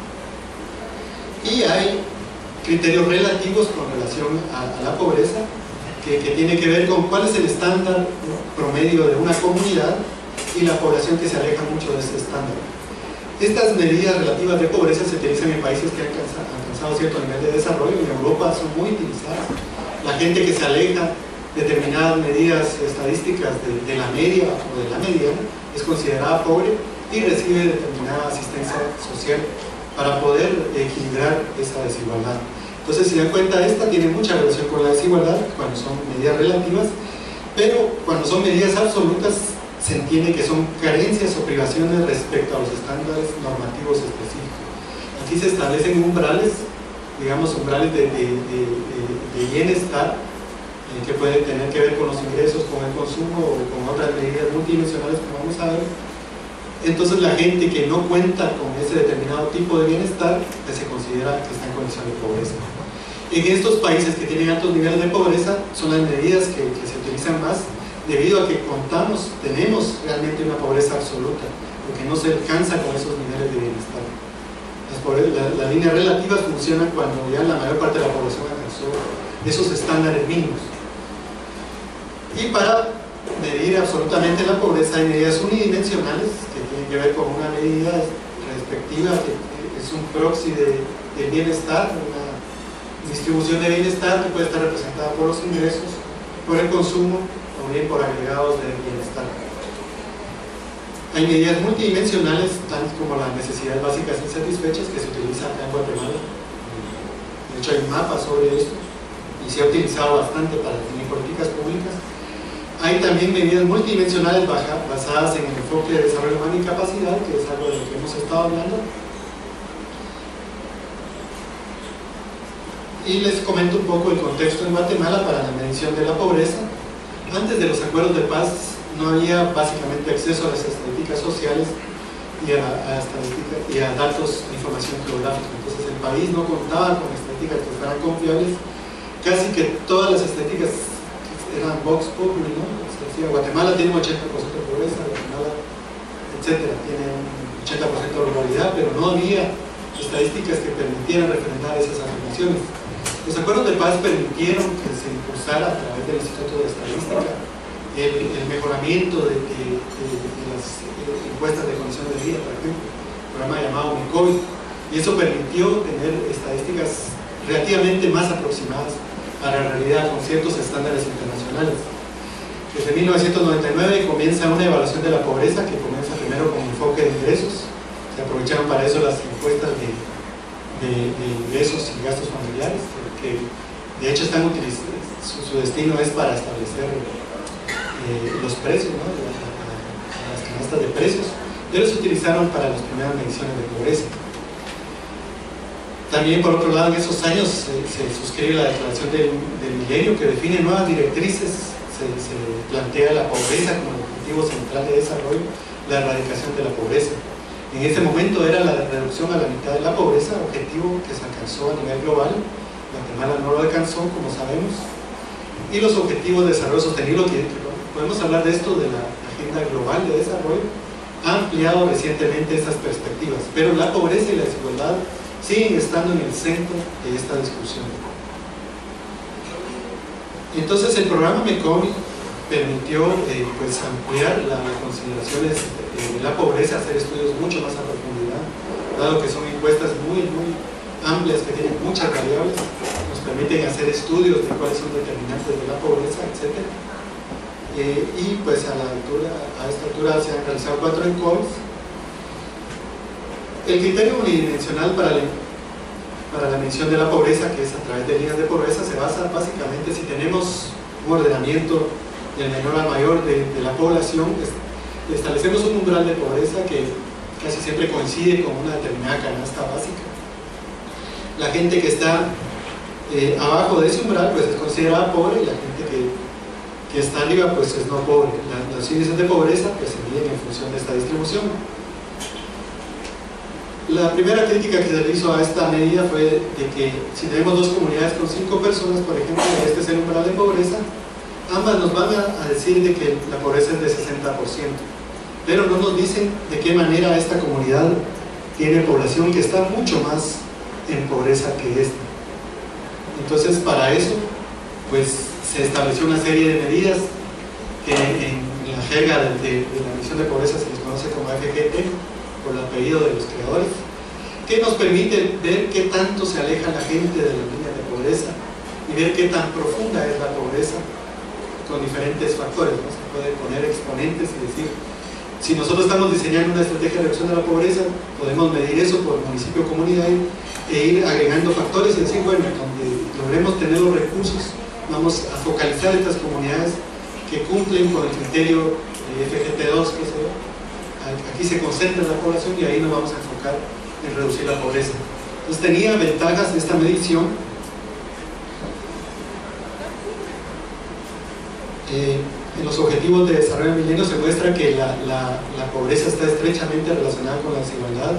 y hay criterios relativos con relación a la pobreza, que tiene que ver con cuál es el estándar promedio de una comunidad y la población que se aleja mucho de ese estándar. Estas medidas relativas de pobreza se utilizan en países que han alcanzado cierto nivel de desarrollo, y en Europa son muy utilizadas. La gente que se aleja de determinadas medidas estadísticas de la media o de la mediana es considerada pobre y recibe determinada asistencia social para poder equilibrar esa desigualdad. Entonces, si dan cuenta, esta tiene mucha relación con la desigualdad cuando son medidas relativas, pero cuando son medidas absolutas se entiende que son carencias o privaciones respecto a los estándares normativos específicos. Aquí se establecen umbrales, digamos umbrales de bienestar, que pueden tener que ver con los ingresos, con el consumo o con otras medidas multidimensionales que vamos a ver. Entonces la gente que no cuenta con ese determinado tipo de bienestar, pues se considera que está en condición de pobreza. En estos países que tienen altos niveles de pobreza, son las medidas que se utilizan más, debido a que tenemos realmente una pobreza absoluta, porque no se alcanza con esos niveles de bienestar. Las líneas relativas funcionan cuando ya la mayor parte de la población alcanzó esos estándares mínimos. Y para medir absolutamente la pobreza hay medidas unidimensionales que tienen que ver con una medida respectiva que es un proxy de bienestar, una distribución de bienestar que puede estar representada por los ingresos, por el consumo o bien por agregados de bienestar. Hay medidas multidimensionales, tales como las necesidades básicas insatisfechas, que se utilizan acá en Guatemala. De hecho, hay un mapa sobre esto y se ha utilizado bastante para definir políticas públicas. Hay también medidas multidimensionales basadas en el enfoque de desarrollo humano y capacidad, que es algo de lo que hemos estado hablando. Y les comento un poco el contexto en Guatemala para la medición de la pobreza. Antes de los acuerdos de paz no había básicamente acceso a las estadísticas sociales y a datos de información geográfica. Entonces el país no contaba con estadísticas que fueran confiables. Casi que todas las estadísticas eran vox populi, ¿no? Es decir, Guatemala tiene un 80% de pobreza, Guatemala, etcétera, tiene un 80% de ruralidad, pero no había estadísticas que permitieran referendar esas afirmaciones. Los acuerdos de paz permitieron que se impulsara a través del Instituto de Estadística el mejoramiento de las encuestas de condiciones de vida, por ejemplo, un programa llamado MECOVI, y eso permitió tener estadísticas relativamente más aproximadas a la realidad con ciertos estándares internacionales. Desde 1999 comienza una evaluación de la pobreza que comienza primero con enfoque de ingresos. Se aprovecharon para eso las encuestas de ingresos y gastos familiares, que de hecho están su destino es para establecer los precios, ¿no? Las canastas de precios, pero se utilizaron para las primeras mediciones de pobreza. También, por otro lado, en esos años se suscribe la Declaración del Milenio, que define nuevas directrices, se plantea la pobreza como el objetivo central de desarrollo, la erradicación de la pobreza. En ese momento era la reducción a la mitad de la pobreza, objetivo que se alcanzó a nivel global. Guatemala no lo alcanzó, como sabemos. Y los objetivos de desarrollo sostenible, que podemos hablar de esto de la Agenda Global de Desarrollo, ha ampliado recientemente estas perspectivas, pero la pobreza y la desigualdad siguen estando en el centro de esta discusión. Entonces el programa MECOVI permitió pues ampliar las consideraciones de la pobreza, hacer estudios mucho más a profundidad, dado que son encuestas muy amplias que tienen muchas variables, nos permiten hacer estudios de cuáles son determinantes de la pobreza, etc. Y pues a esta altura se han realizado 4 encomios. El criterio unidimensional para la medición de la pobreza, que es a través de líneas de pobreza, se basa básicamente si tenemos un ordenamiento del menor al mayor de la población, establecemos un umbral de pobreza que casi siempre coincide con una determinada canasta básica. La gente que está abajo de ese umbral pues es considerada pobre, y la gente que está arriba pues es no pobre. Los índices de pobreza pues se miden en función de esta distribución. La primera crítica que se le hizo a esta medida fue de que si tenemos dos comunidades con 5 personas, por ejemplo, y este es el umbral de pobreza, ambas nos van a decir de que la pobreza es de 60%, pero no nos dicen de qué manera esta comunidad tiene población que está mucho más en pobreza que esta. Entonces, para eso pues se estableció una serie de medidas que en la jerga de la medición de pobreza se les conoce como FGT, por el apellido de los creadores, que nos permite ver qué tanto se aleja la gente de la línea de pobreza y ver qué tan profunda es la pobreza con diferentes factores, ¿no? Se puede poner exponentes y decir, si nosotros estamos diseñando una estrategia de reducción de la pobreza, podemos medir eso por municipio o comunidad e ir agregando factores y decir, bueno, donde logremos tener los recursos, vamos a focalizar estas comunidades que cumplen con el criterio FGT2, que aquí se concentra la población y ahí nos vamos a enfocar en reducir la pobreza. Entonces tenía ventajas esta medición. En los objetivos de desarrollo del milenio se muestra que la pobreza está estrechamente relacionada con la desigualdad.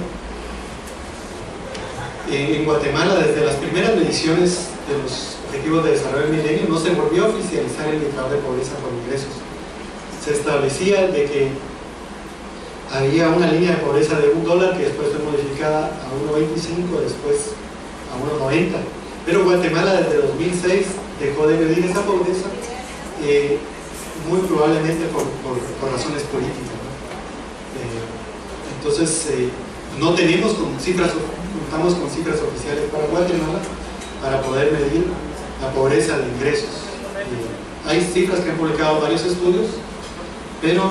En Guatemala, desde las primeras mediciones de los objetivos de desarrollo del milenio, no se volvió a oficializar el indicador de pobreza por ingresos. Se establecía de que había una línea de pobreza de $1 que después fue modificada a 1.25, después a 1.90. Pero Guatemala desde 2006 dejó de medir esa pobreza, muy probablemente por razones políticas, ¿no? Entonces no tenemos contamos con cifras oficiales para Guatemala para poder medir la pobreza de ingresos. Hay cifras que han publicado varios estudios, pero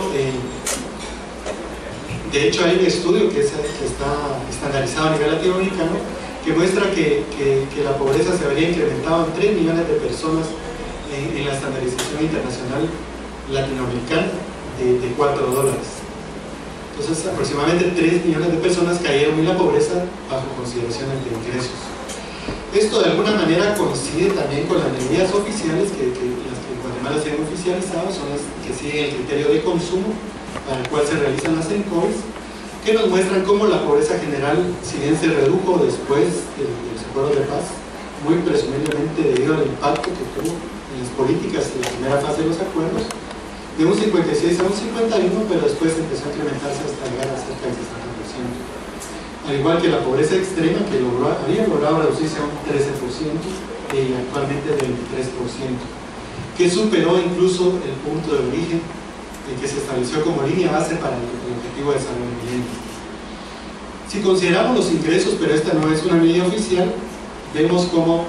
de hecho hay un estudio que está estandarizado a nivel latinoamericano que muestra que la pobreza se habría incrementado en 3 millones de personas en la estandarización internacional latinoamericana de $4. Entonces aproximadamente 3 millones de personas cayeron en la pobreza bajo consideraciones de ingresos. Esto de alguna manera coincide también con las medidas oficiales las que en Guatemala se han oficializado, son las que siguen el criterio de consumo para el cual se realizan las ENCOIs, que nos muestran cómo la pobreza general, si bien se redujo después de los acuerdos de paz, muy presumiblemente debido al impacto que tuvo en las políticas de la primera fase de los acuerdos, de un 56 a un 51, pero después empezó a incrementarse hasta llegar a cerca del 60%. Al igual que la pobreza extrema, que había logrado reducirse a un 13% y actualmente del 23%, que superó incluso el punto de origen que se estableció como línea base para el objetivo de desarrollo del milenio. Si consideramos los ingresos, pero esta no es una medida oficial, vemos cómo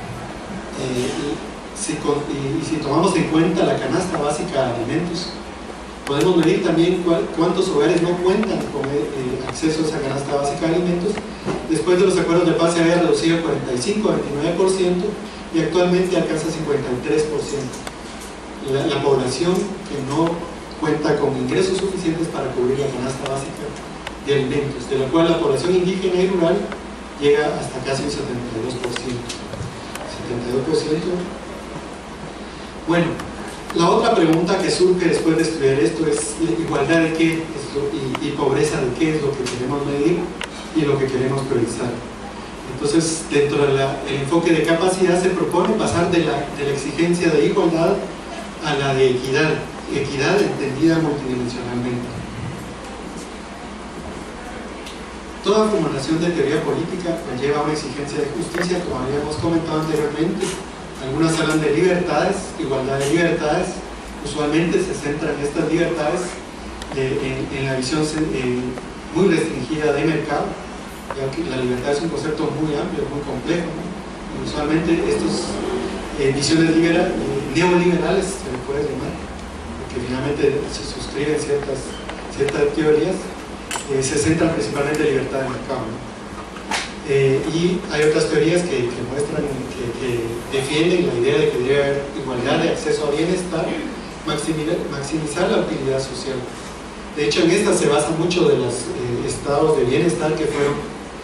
si tomamos en cuenta la canasta básica de alimentos, podemos medir también cuántos hogares no cuentan con acceso a esa canasta básica de alimentos. Después de los acuerdos de paz se había reducido el 45 a 29% y actualmente alcanza 53%. La población que no cuenta con ingresos suficientes para cubrir la canasta básica de alimentos, de la cual la población indígena y rural llega hasta casi un 72%. Bueno, la otra pregunta que surge después de estudiar esto es igualdad de qué y pobreza de qué es lo que queremos medir y lo que queremos priorizar. Entonces, dentro del enfoque de capacidad se propone pasar de la exigencia de igualdad a la de equidad entendida multidimensionalmente. Toda formulación de teoría política conlleva una exigencia de justicia, como habíamos comentado anteriormente. Algunas hablan de libertades, igualdad de libertades. Usualmente se centran estas libertades en la visión muy restringida de mercado, ya que la libertad es un concepto muy amplio, muy complejo, ¿no? Y usualmente estas visiones neoliberales, se le puede llamar, porque finalmente se suscriben ciertas teorías, se centran principalmente en libertad de mercado, ¿no? Y hay otras teorías que muestran, que defienden la idea de que debe haber igualdad de acceso a bienestar, maximizar la utilidad social. De hecho, en esta se basa mucho de los estados de bienestar que fueron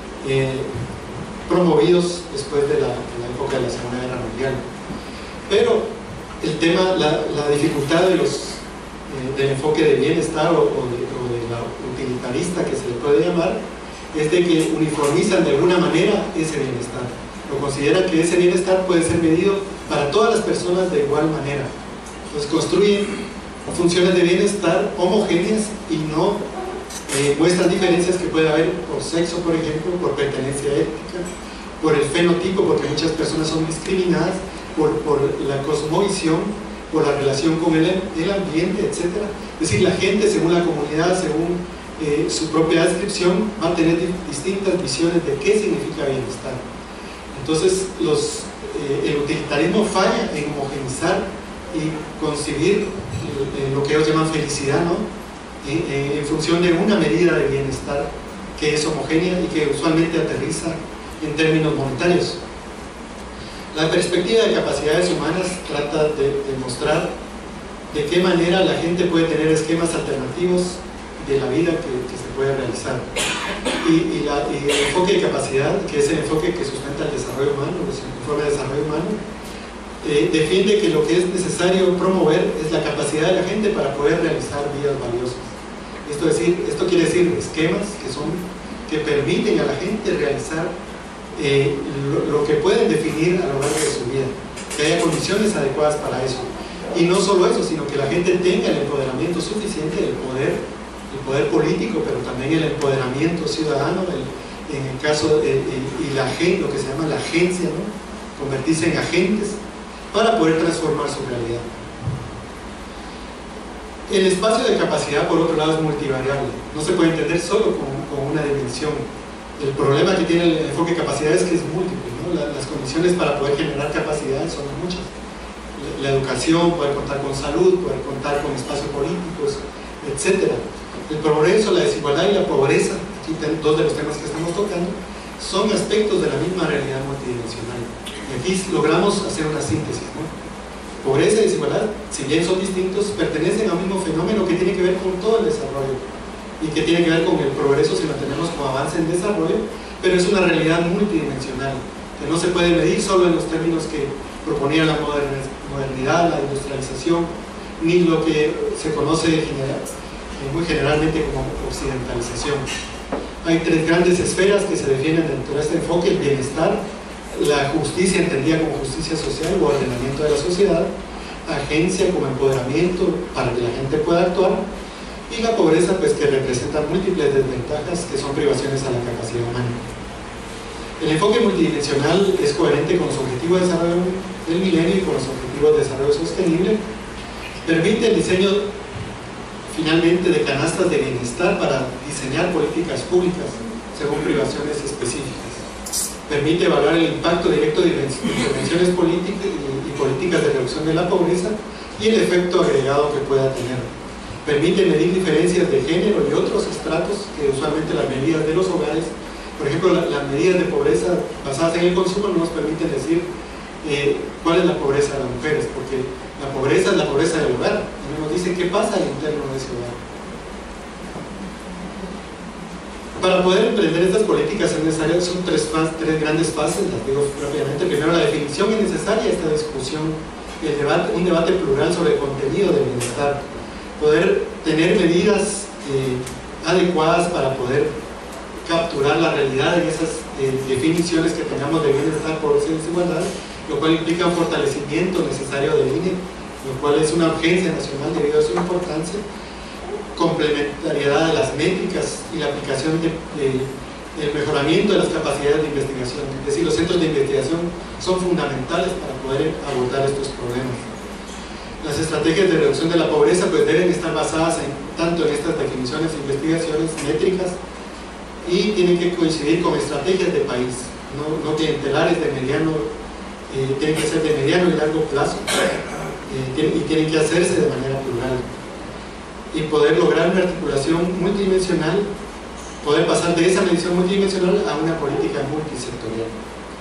promovidos después de la época de la Segunda Guerra Mundial. Pero el tema, la dificultad del enfoque de bienestar o de la utilitarista que se le puede llamar, es de que uniformizan de alguna manera ese bienestar. Lo consideran que ese bienestar puede ser medido para todas las personas de igual manera. Entonces construyen funciones de bienestar homogéneas y no muestran diferencias que puede haber por sexo, por ejemplo, por pertenencia étnica, por el fenotipo, porque muchas personas son discriminadas, por la cosmovisión, por la relación con el ambiente, etc. Es decir, la gente, según la comunidad, según su propia descripción, va a tener distintas visiones de qué significa bienestar. Entonces, el utilitarismo falla en homogenizar y concebir lo que ellos llaman felicidad, ¿no? En función de una medida de bienestar que es homogénea y que usualmente aterriza en términos monetarios. La perspectiva de capacidades humanas trata de demostrar de qué manera la gente puede tener esquemas alternativos de la vida que se puede realizar. Y el enfoque de capacidad, que es el enfoque que sustenta el desarrollo humano, el informe de desarrollo humano, defiende que lo que es necesario promover es la capacidad de la gente para poder realizar vidas valiosas. Esto quiere decir esquemas que permiten a la gente realizar lo que pueden definir a lo largo de su vida, que haya condiciones adecuadas para eso. Y no solo eso, sino que la gente tenga el empoderamiento suficiente del poder político, pero también el empoderamiento ciudadano, en el caso lo que se llama la agencia, ¿no? Convertirse en agentes para poder transformar su realidad. El espacio de capacidad, por otro lado, es multivariable, no se puede entender solo con una dimensión. El problema que tiene el enfoque de capacidad es que es múltiple, ¿no? Las condiciones para poder generar capacidades son muchas. La educación, poder contar con salud, poder contar con espacios políticos, etc. El progreso, la desigualdad y la pobreza, aquí dos de los temas que estamos tocando, son aspectos de la misma realidad multidimensional. Y aquí logramos hacer una síntesis, ¿no? Pobreza y desigualdad, si bien son distintos, pertenecen al mismo fenómeno que tiene que ver con todo el desarrollo y que tiene que ver con el progreso si lo tenemos como avance en desarrollo, pero es una realidad multidimensional que no se puede medir solo en los términos que proponía la modernidad, la industrialización, ni lo que se conoce muy generalmente como occidentalización. Hay tres grandes esferas que se defienden dentro de este enfoque: el bienestar, la justicia entendida como justicia social o ordenamiento de la sociedad, agencia como empoderamiento para que la gente pueda actuar, y la pobreza, pues, que representa múltiples desventajas que son privaciones a la capacidad humana. El enfoque multidimensional es coherente con los objetivos de desarrollo del milenio y con los objetivos de desarrollo sostenible. Permite el diseño finalmente de canastas de bienestar para diseñar políticas públicas según privaciones específicas. Permite evaluar el impacto directo de intervenciones políticas y políticas de reducción de la pobreza y el efecto agregado que pueda tener. Permite medir diferencias de género y otros estratos que usualmente las medidas de los hogares, por ejemplo, las medidas de pobreza basadas en el consumo no nos permiten decir cuál es la pobreza de las mujeres, porque la pobreza es la pobreza del hogar, y nos dice qué pasa al interno de ese hogar. Para poder emprender estas políticas es necesario, son tres grandes fases, las digo rápidamente. Primero, la definición es necesaria, esta discusión, un debate plural sobre el contenido del bienestar, poder tener medidas adecuadas para poder capturar la realidad en esas definiciones que tengamos de bienestar, pobreza y desigualdad, lo cual implica un fortalecimiento necesario del INE, lo cual es una urgencia nacional debido a su importancia, complementariedad de las métricas y la aplicación del mejoramiento de las capacidades de investigación. Es decir, los centros de investigación son fundamentales para poder abordar estos problemas. Las estrategias de reducción de la pobreza, pues, deben estar basadas tanto en estas definiciones, investigaciones, métricas, y tienen que coincidir con estrategias de país, no clientelares de mediano, tienen que ser de mediano y largo plazo, y tienen que hacerse de manera plural, y poder lograr una articulación multidimensional, poder pasar de esa medición multidimensional a una política multisectorial.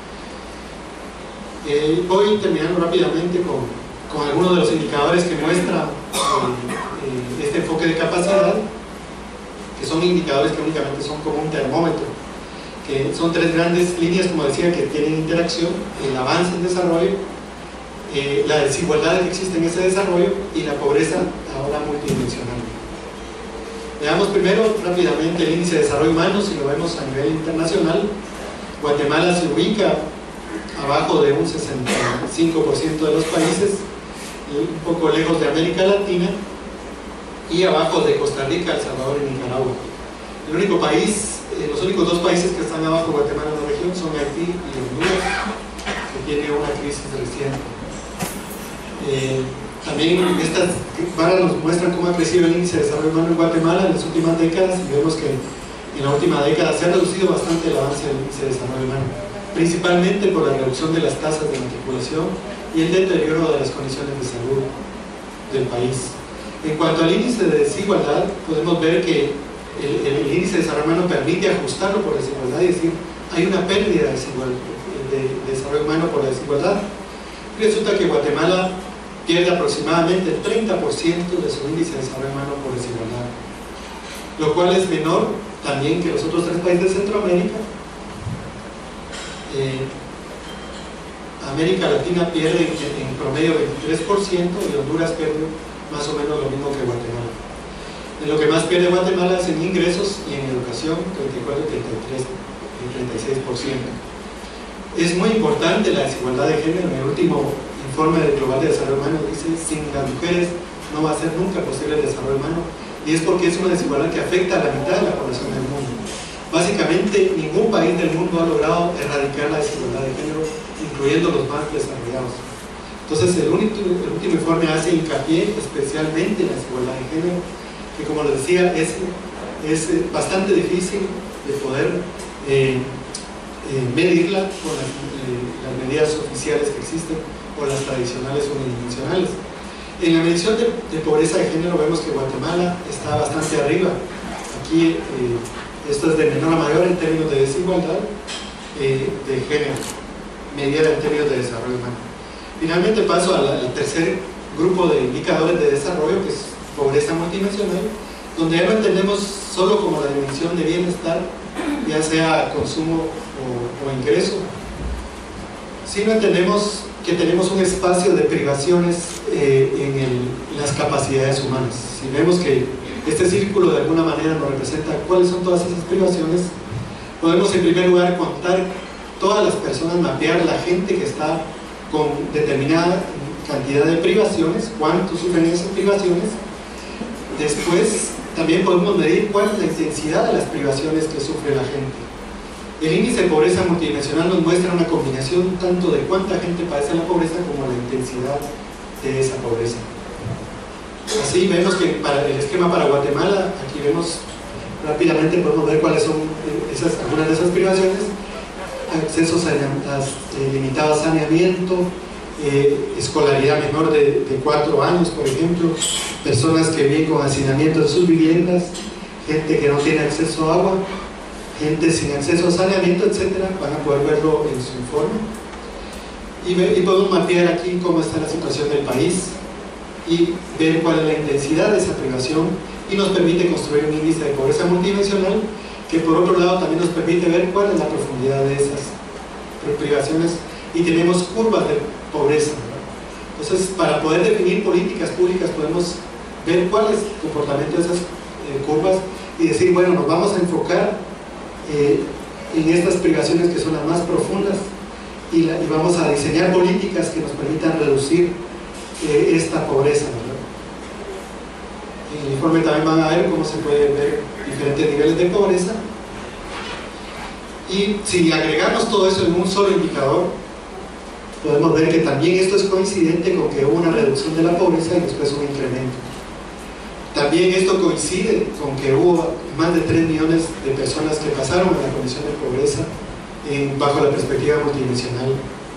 Voy terminando rápidamente con algunos de los indicadores que muestra este enfoque de capacidad, que son indicadores que únicamente son como un termómetro, que son tres grandes líneas, como decía, que tienen interacción: el avance en desarrollo, la desigualdad que existe en ese desarrollo y la pobreza ahora multidimensional. Veamos primero rápidamente el índice de desarrollo humano. Si lo vemos a nivel internacional, Guatemala se ubica abajo de un 65% de los países, un poco lejos de América Latina, y abajo de Costa Rica, El Salvador y Nicaragua. Los únicos dos países que están abajo de Guatemala en la región son Haití y Honduras, que tiene una crisis reciente. También estas barras nos muestran cómo ha crecido el índice de desarrollo humano en Guatemala en las últimas décadas, y vemos que en la última década se ha reducido bastante el avance del índice de desarrollo humano, principalmente por la reducción de las tasas de matriculación y el deterioro de las condiciones de salud del país. En cuanto al índice de desigualdad, podemos ver que el índice de desarrollo humano permite ajustarlo por desigualdad y decir hay una pérdida de desarrollo humano por la desigualdad. Resulta que Guatemala pierde aproximadamente el 30% de su índice de desarrollo humano por desigualdad, lo cual es menor también que los otros 3 países de Centroamérica. América Latina pierde en promedio 23% y Honduras pierde más o menos lo mismo que Guatemala. En lo que más pierde Guatemala es en ingresos y en educación, 34, 33 y 36%. Es muy importante la desigualdad de género. En el último informe del Global de Desarrollo Humano dice: sin las mujeres no va a ser nunca posible el desarrollo humano, y es porque es una desigualdad que afecta a la mitad de la población del mundo. Básicamente, ningún país del mundo ha logrado erradicar la desigualdad de género, incluyendo los más desarrollados. Entonces, el último informe hace hincapié especialmente en la desigualdad de género, que, como les decía, es bastante difícil de poder medirla con las medidas oficiales que existen o las tradicionales unidimensionales. En la medición de pobreza de género vemos que Guatemala está bastante arriba. Aquí esto es de menor a mayor en términos de desigualdad de género, medida en términos de desarrollo humano. Finalmente paso al tercer grupo de indicadores de desarrollo, que es pobreza multidimensional, donde ya no entendemos solo como la dimensión de bienestar, ya sea consumo o ingreso, sino entendemos que tenemos un espacio de privaciones en las capacidades humanas. Si vemos que este círculo de alguna manera nos representa cuáles son todas esas privaciones, podemos en primer lugar contar todas las personas, mapear la gente que está con determinada cantidad de privaciones, cuánto sufren esas privaciones. Después también podemos medir cuál es la intensidad de las privaciones que sufre la gente. El índice de pobreza multidimensional nos muestra una combinación tanto de cuánta gente padece la pobreza como la intensidad de esa pobreza. Así vemos que para el esquema para Guatemala, aquí vemos rápidamente, podemos ver cuáles son algunas de esas privaciones: accesos limitado a saneamiento, escolaridad menor de 4 años, por ejemplo, personas que viven con hacinamiento de sus viviendas, gente que no tiene acceso a agua, gente sin acceso a saneamiento, etcétera. Van a poder verlo en su informe. Y podemos mapear aquí cómo está la situación del país y ver cuál es la intensidad de esa privación, y nos permite construir un índice de pobreza multidimensional que, por otro lado, también nos permite ver cuál es la profundidad de esas privaciones, y tenemos curvas de pobreza, ¿verdad? Entonces, para poder definir políticas públicas podemos ver cuál es el comportamiento de esas curvas y decir, bueno, nos vamos a enfocar en estas privaciones que son las más profundas y vamos a diseñar políticas que nos permitan reducir esta pobreza, ¿verdad? En el informe también van a ver cómo se pueden ver diferentes niveles de pobreza, y si agregamos todo eso en un solo indicador, podemos ver que también esto es coincidente con que hubo una reducción de la pobreza y después un incremento. También esto coincide con que hubo más de 3 millones de personas que pasaron a la condición de pobreza bajo la perspectiva multidimensional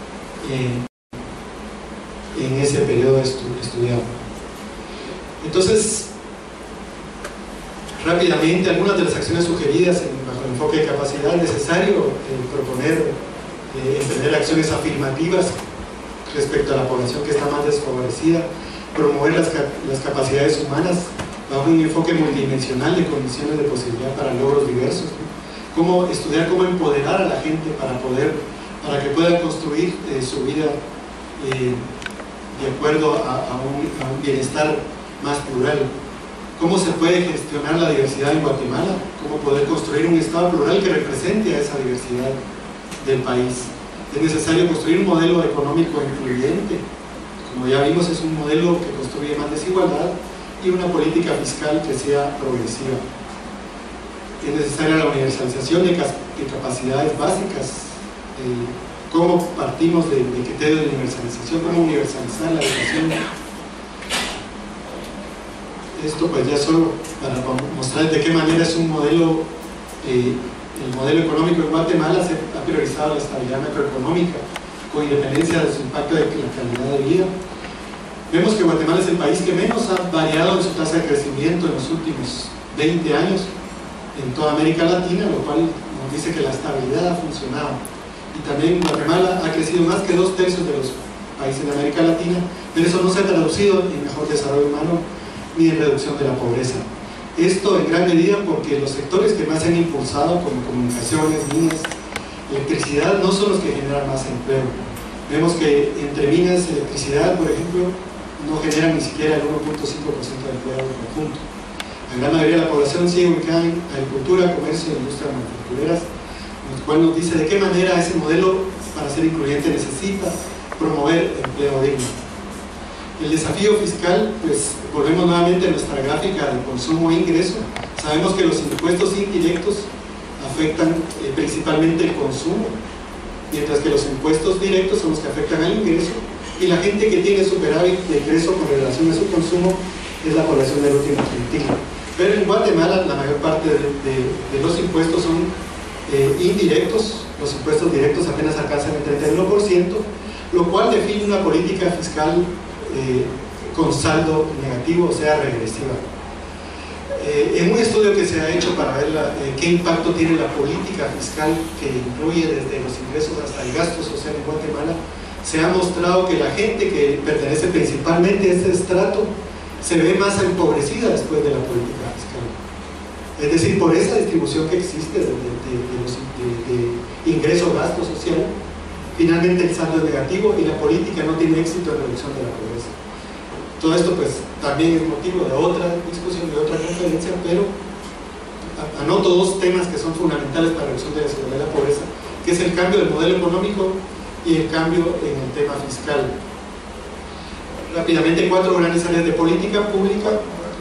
en ese periodo estudiado. Entonces, rápidamente, algunas de las acciones sugeridas bajo el enfoque de capacidad: es necesario emprender acciones afirmativas respecto a la población que está más desfavorecida, promover las capacidades humanas bajo un enfoque multidimensional de condiciones de posibilidad para logros diversos, ¿no? Estudiar cómo empoderar a la gente para que puedan construir su vida de acuerdo a un bienestar más plural. ¿Cómo se puede gestionar la diversidad en Guatemala? ¿Cómo poder construir un Estado plural que represente a esa diversidad del país? Es necesario construir un modelo económico incluyente. Como ya vimos, es un modelo que construye más desigualdad, y una política fiscal que sea progresiva. Es necesaria la universalización de capacidades básicas. ¿Cómo partimos de criterios de universalización? ¿Cómo universalizar la educación? Esto pues ya solo para mostrar de qué manera es un modelo, el modelo económico en Guatemala se ha priorizado la estabilidad macroeconómica con independencia de su impacto de la calidad de vida. Vemos que Guatemala es el país que menos ha variado en su tasa de crecimiento en los últimos 20 años en toda América Latina, lo cual nos dice que la estabilidad ha funcionado. Y también Guatemala ha crecido más que 2/3 de los países de América Latina, pero eso no se ha traducido en mejor desarrollo humano ni en reducción de la pobreza. Esto en gran medida porque los sectores que más se han impulsado, como comunicaciones, minas, electricidad, no son los que generan más empleo. Vemos que entre minas y electricidad, por ejemplo, no generan ni siquiera el 1.5% de empleo en conjunto. La gran mayoría de la población sigue ubicada en agricultura, comercio e industrias manufactureras, lo cual nos dice de qué manera ese modelo, para ser incluyente, necesita promover empleo digno. El desafío fiscal, pues volvemos nuevamente a nuestra gráfica de consumo e ingreso. Sabemos que los impuestos indirectos afectan principalmente el consumo, mientras que los impuestos directos son los que afectan al ingreso, y la gente que tiene superávit de ingreso con relación a su consumo es la población del último quintil. Pero en Guatemala la mayor parte de los impuestos son indirectos. Los impuestos directos apenas alcanzan el 31%, lo cual define una política fiscal con saldo negativo, o sea, regresiva. En un estudio que se ha hecho para ver qué impacto tiene la política fiscal, que incluye desde los ingresos hasta el gasto social en Guatemala, se ha mostrado que la gente que pertenece principalmente a este estrato se ve más empobrecida después de la política fiscal. Es decir, por esa distribución que existe de ingreso-gasto social, finalmente el saldo es negativo y la política no tiene éxito en reducción de la pobreza. Todo esto pues también es motivo de otra discusión, de otra conferencia, pero anoto dos temas que son fundamentales para la reducción de la desigualdad y la pobreza, que es el cambio del modelo económico y el cambio en el tema fiscal. Rápidamente, 4 grandes áreas de política pública.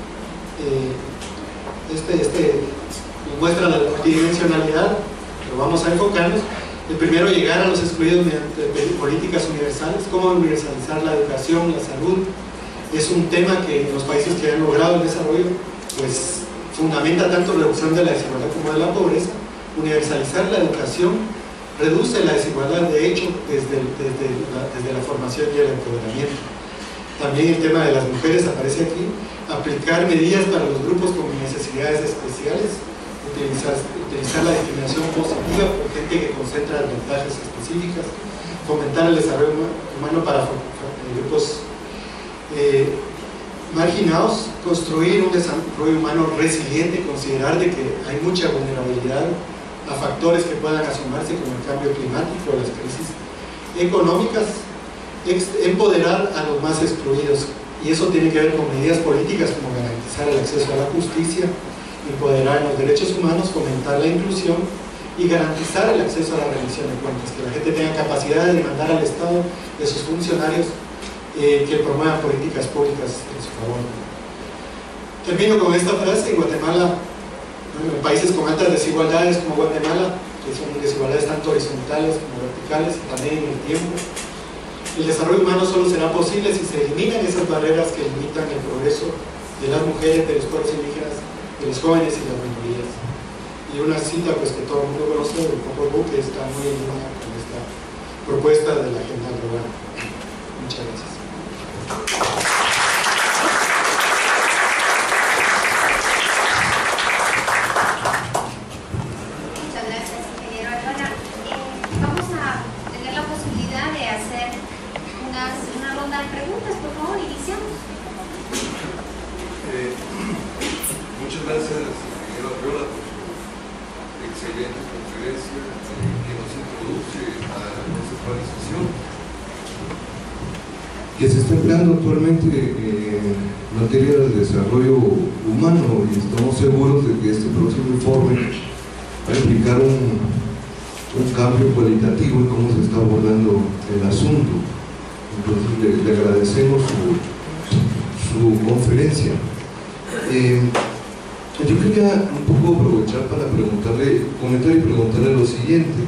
Muestra la multidimensionalidad, pero vamos a enfocarnos. El primero, llegar a los excluidos mediante políticas universales. Cómo universalizar la educación, la salud. Es un tema que en los países que han logrado el desarrollo, pues fundamenta tanto reducción de la desigualdad como de la pobreza. Universalizar la educación reduce la desigualdad, de hecho, desde la formación y el empoderamiento. También el tema de las mujeres aparece aquí. Aplicar medidas para los grupos con necesidades especiales. Utilizar la discriminación positiva por gente que concentra ventajas específicas. Fomentar el desarrollo humano para grupos marginados. Construir un desarrollo humano resiliente. Considerar de que hay mucha vulnerabilidad a factores que puedan asomarse como el cambio climático, las crisis económicas. Empoderar a los más excluidos, y eso tiene que ver con medidas políticas como garantizar el acceso a la justicia, empoderar los derechos humanos, fomentar la inclusión y garantizar el acceso a la rendición de cuentas, que la gente tenga capacidad de demandar al Estado, de sus funcionarios, que promuevan políticas públicas en su favor. Termino con esta frase. En Guatemala, en países con altas desigualdades como Guatemala, que son desigualdades tanto horizontales como verticales, y también en el tiempo, el desarrollo humano solo será posible si se eliminan esas barreras que limitan el progreso de las mujeres, de los pueblos indígenas, de los jóvenes y las minorías. Y una cita pues que todo el mundo conoce del Popol Vuh, que está muy en línea con esta propuesta de la agenda global. Muchas gracias. Muchas gracias, ingeniero Ayala. Vamos a tener la posibilidad de hacer una ronda de preguntas, por favor, iniciamos. Muchas gracias, ingeniero Ayala, por su excelente conferencia que nos introduce a la conceptualización que se está empleando actualmente en materia de desarrollo humano, y estamos seguros de que este próximo informe va a implicar un cambio cualitativo en cómo se está abordando el asunto. Entonces le agradecemos su conferencia. Yo quería un poco aprovechar para comentar y preguntarle lo siguiente: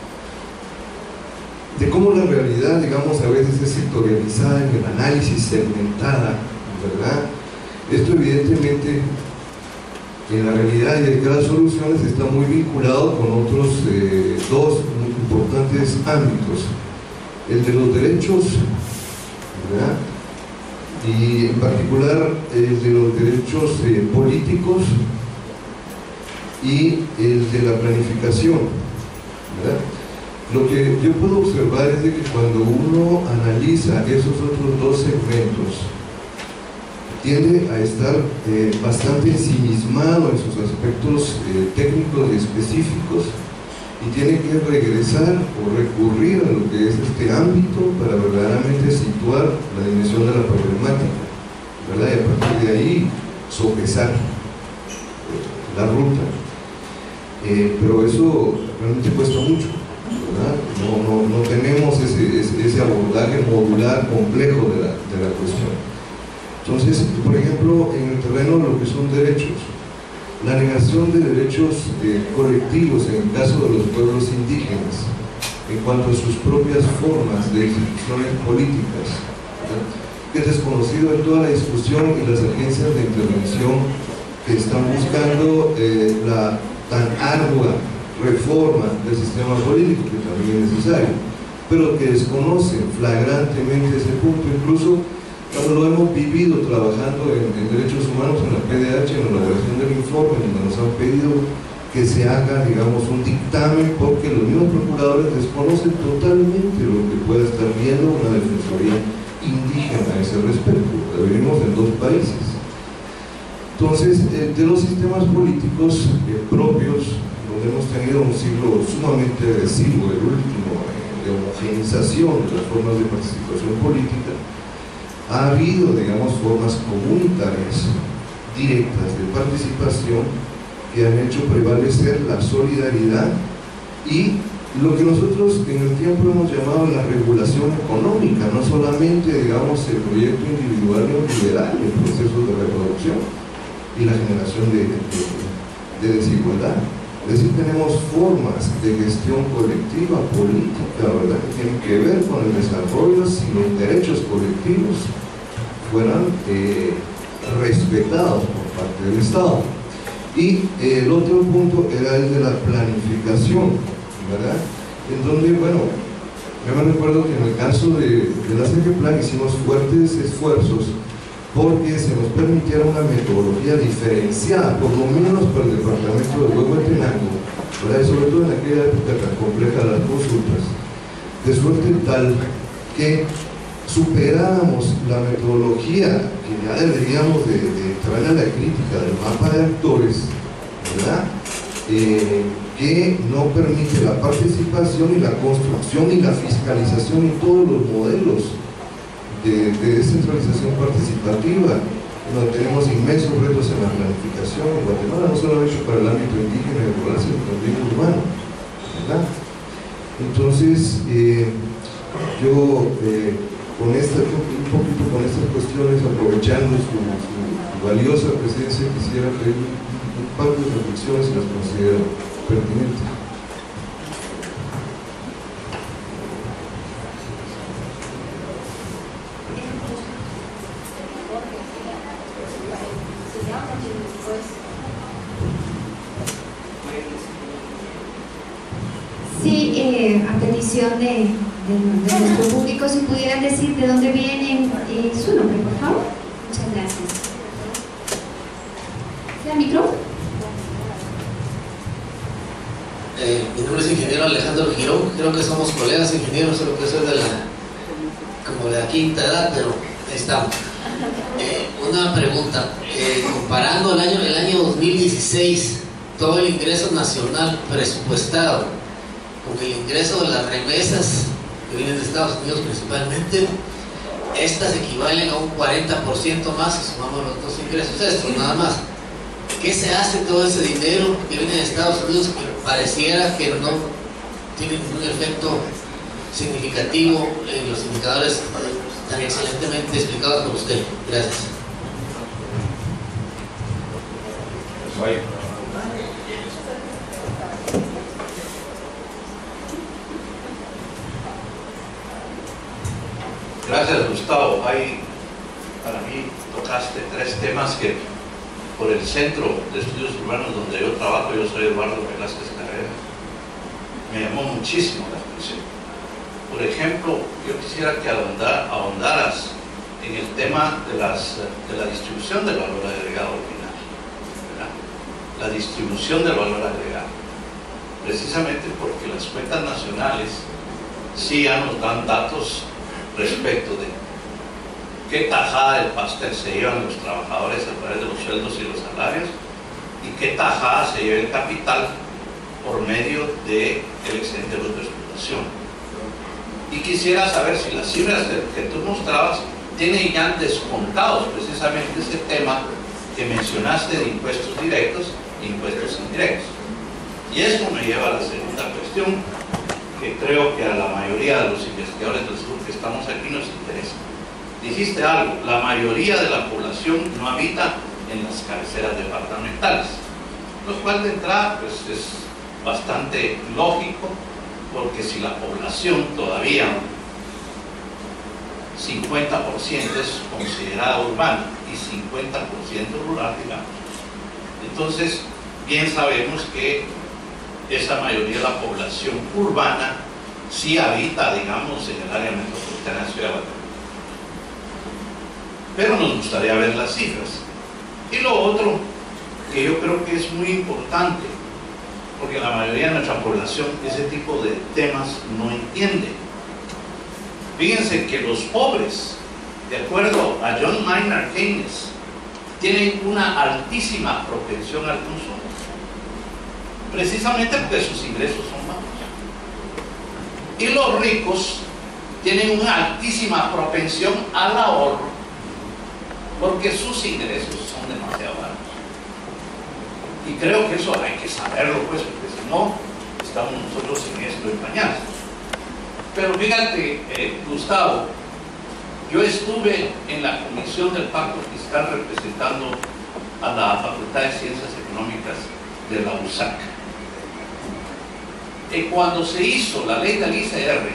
de cómo la realidad, digamos, a veces es sectorializada en el análisis, segmentada, ¿verdad? Esto evidentemente en la realidad y de cada solución está muy vinculado con otros dos muy importantes ámbitos: el de los derechos, ¿verdad?, y en particular el de los derechos políticos y el de la planificación, ¿verdad? Lo que yo puedo observar es de que cuando uno analiza esos otros dos segmentos, tiende a estar bastante ensimismado en sus aspectos técnicos y específicos, y tiene que regresar o recurrir a lo que es este ámbito para verdaderamente situar la dimensión de la problemática, ¿verdad? Y a partir de ahí sopesar la ruta. Pero eso realmente cuesta mucho, ¿verdad? No tenemos ese abordaje modular complejo de la cuestión. Entonces, por ejemplo, en el terreno de lo que son derechos, la negación de derechos colectivos en el caso de los pueblos indígenas, en cuanto a sus propias formas de instituciones políticas, ¿verdad? Que es desconocido en toda la discusión y las agencias de intervención que están buscando la tan ardua reforma del sistema político, que también es necesario, pero que desconocen flagrantemente ese punto. Incluso cuando lo hemos vivido trabajando en derechos humanos en la PDH, en la elaboración del informe, donde nos han pedido que se haga, digamos, un dictamen, porque los mismos procuradores desconocen totalmente lo que pueda estar viendo una defensoría indígena a ese respecto. Vivimos en dos países. Entonces, de los sistemas políticos propios, donde hemos tenido un siglo sumamente agresivo, el último, de homogenización de las formas de participación política, ha habido, digamos, formas comunitarias directas de participación que han hecho prevalecer la solidaridad y lo que nosotros en el tiempo hemos llamado la regulación económica, no solamente, digamos, el proyecto individual neoliberal, el proceso de reproducción y la generación de desigualdad. Es decir, tenemos formas de gestión colectiva, política, ¿verdad?, que tienen que ver con el desarrollo si los derechos colectivos fueran respetados por parte del Estado. Y el otro punto era el de la planificación, ¿verdad?, en donde, bueno, yo me recuerdo que en el caso de la CGPLAN hicimos fuertes esfuerzos porque se nos permitiera una metodología diferenciada, por lo menos para el departamento de Huehuetenango, ¿verdad?, y sobre todo en aquella época tan compleja de las consultas, de suerte tal que superáramos la metodología que ya deberíamos de entrar a la crítica del mapa de actores, ¿verdad?, que no permite la participación y la construcción y la fiscalización y todos los modelos de descentralización participativa, donde tenemos inmensos retos en la planificación en Guatemala, no solamente para el ámbito indígena y rural, sino también urbano, ¿verdad? Entonces, yo con un poquito con estas cuestiones, aprovechando su valiosa presencia, quisiera pedir un par de reflexiones y las considero pertinentes. Sí, a petición de nuestro público, si pudieran decir de dónde vienen, su nombre, por favor. Muchas gracias. ¿El micrófono? Mi nombre es ingeniero Alejandro Girón, creo que somos colegas ingenieros, solo que soy como de la quinta edad, pero ahí estamos. Una pregunta, comparando el año 2016, todo el ingreso nacional presupuestado con el ingreso de las remesas que vienen de Estados Unidos principalmente, estas equivalen a un 40% más si sumamos los dos ingresos estos, nada más. ¿Qué se hace todo ese dinero que viene de Estados Unidos que pareciera que no tiene ningún efecto significativo en los indicadores tan excelentemente explicados por usted? Gracias. Gracias, Gustavo. Para mí tocaste tres temas que por el Centro de Estudios Urbanos donde yo trabajo, yo soy Eduardo Velázquez Carrera, me llamó muchísimo la atención. Por ejemplo, yo quisiera que ahondaras en el tema de la distribución del valor agregado al final, ¿verdad? la distribución del valor agregado, precisamente porque las cuentas nacionales sí ya nos dan datos respecto de qué tajada del pastel se llevan los trabajadores a través de los sueldos y los salarios y qué tajada se lleva el capital por medio del excedente bruto de explotación. Y quisiera saber si las cifras que tú mostrabas tienen ya descontados precisamente ese tema que mencionaste de impuestos directos e impuestos indirectos. Y eso me lleva a la segunda cuestión, que creo que a la mayoría de los investigadores del sur que estamos aquí nos interesa. Dijiste algo, la mayoría de la población no habita en las cabeceras departamentales, lo cual de entrada pues, es bastante lógico, porque si la población todavía 50% es considerada urbana y 50% rural, digamos, entonces bien sabemos que esa mayoría de la población urbana sí habita, digamos, en el área metropolitana de Ciudad de Guatemala. Pero nos gustaría ver las cifras. Y lo otro, que yo creo que es muy importante, porque la mayoría de nuestra población ese tipo de temas no entiende. Fíjense que los pobres, de acuerdo a John Maynard Keynes, tienen una altísima propensión al consumo, precisamente porque sus ingresos son bajos. Y los ricos tienen una altísima propensión al ahorro, porque sus ingresos son demasiado bajos. Y creo que eso hay que saberlo, pues, porque si no, estamos nosotros en esto empañados. Pero fíjate, Gustavo, yo estuve en la comisión del Pacto Fiscal representando a la Facultad de Ciencias Económicas de la USAC. Cuando se hizo la ley del ICR,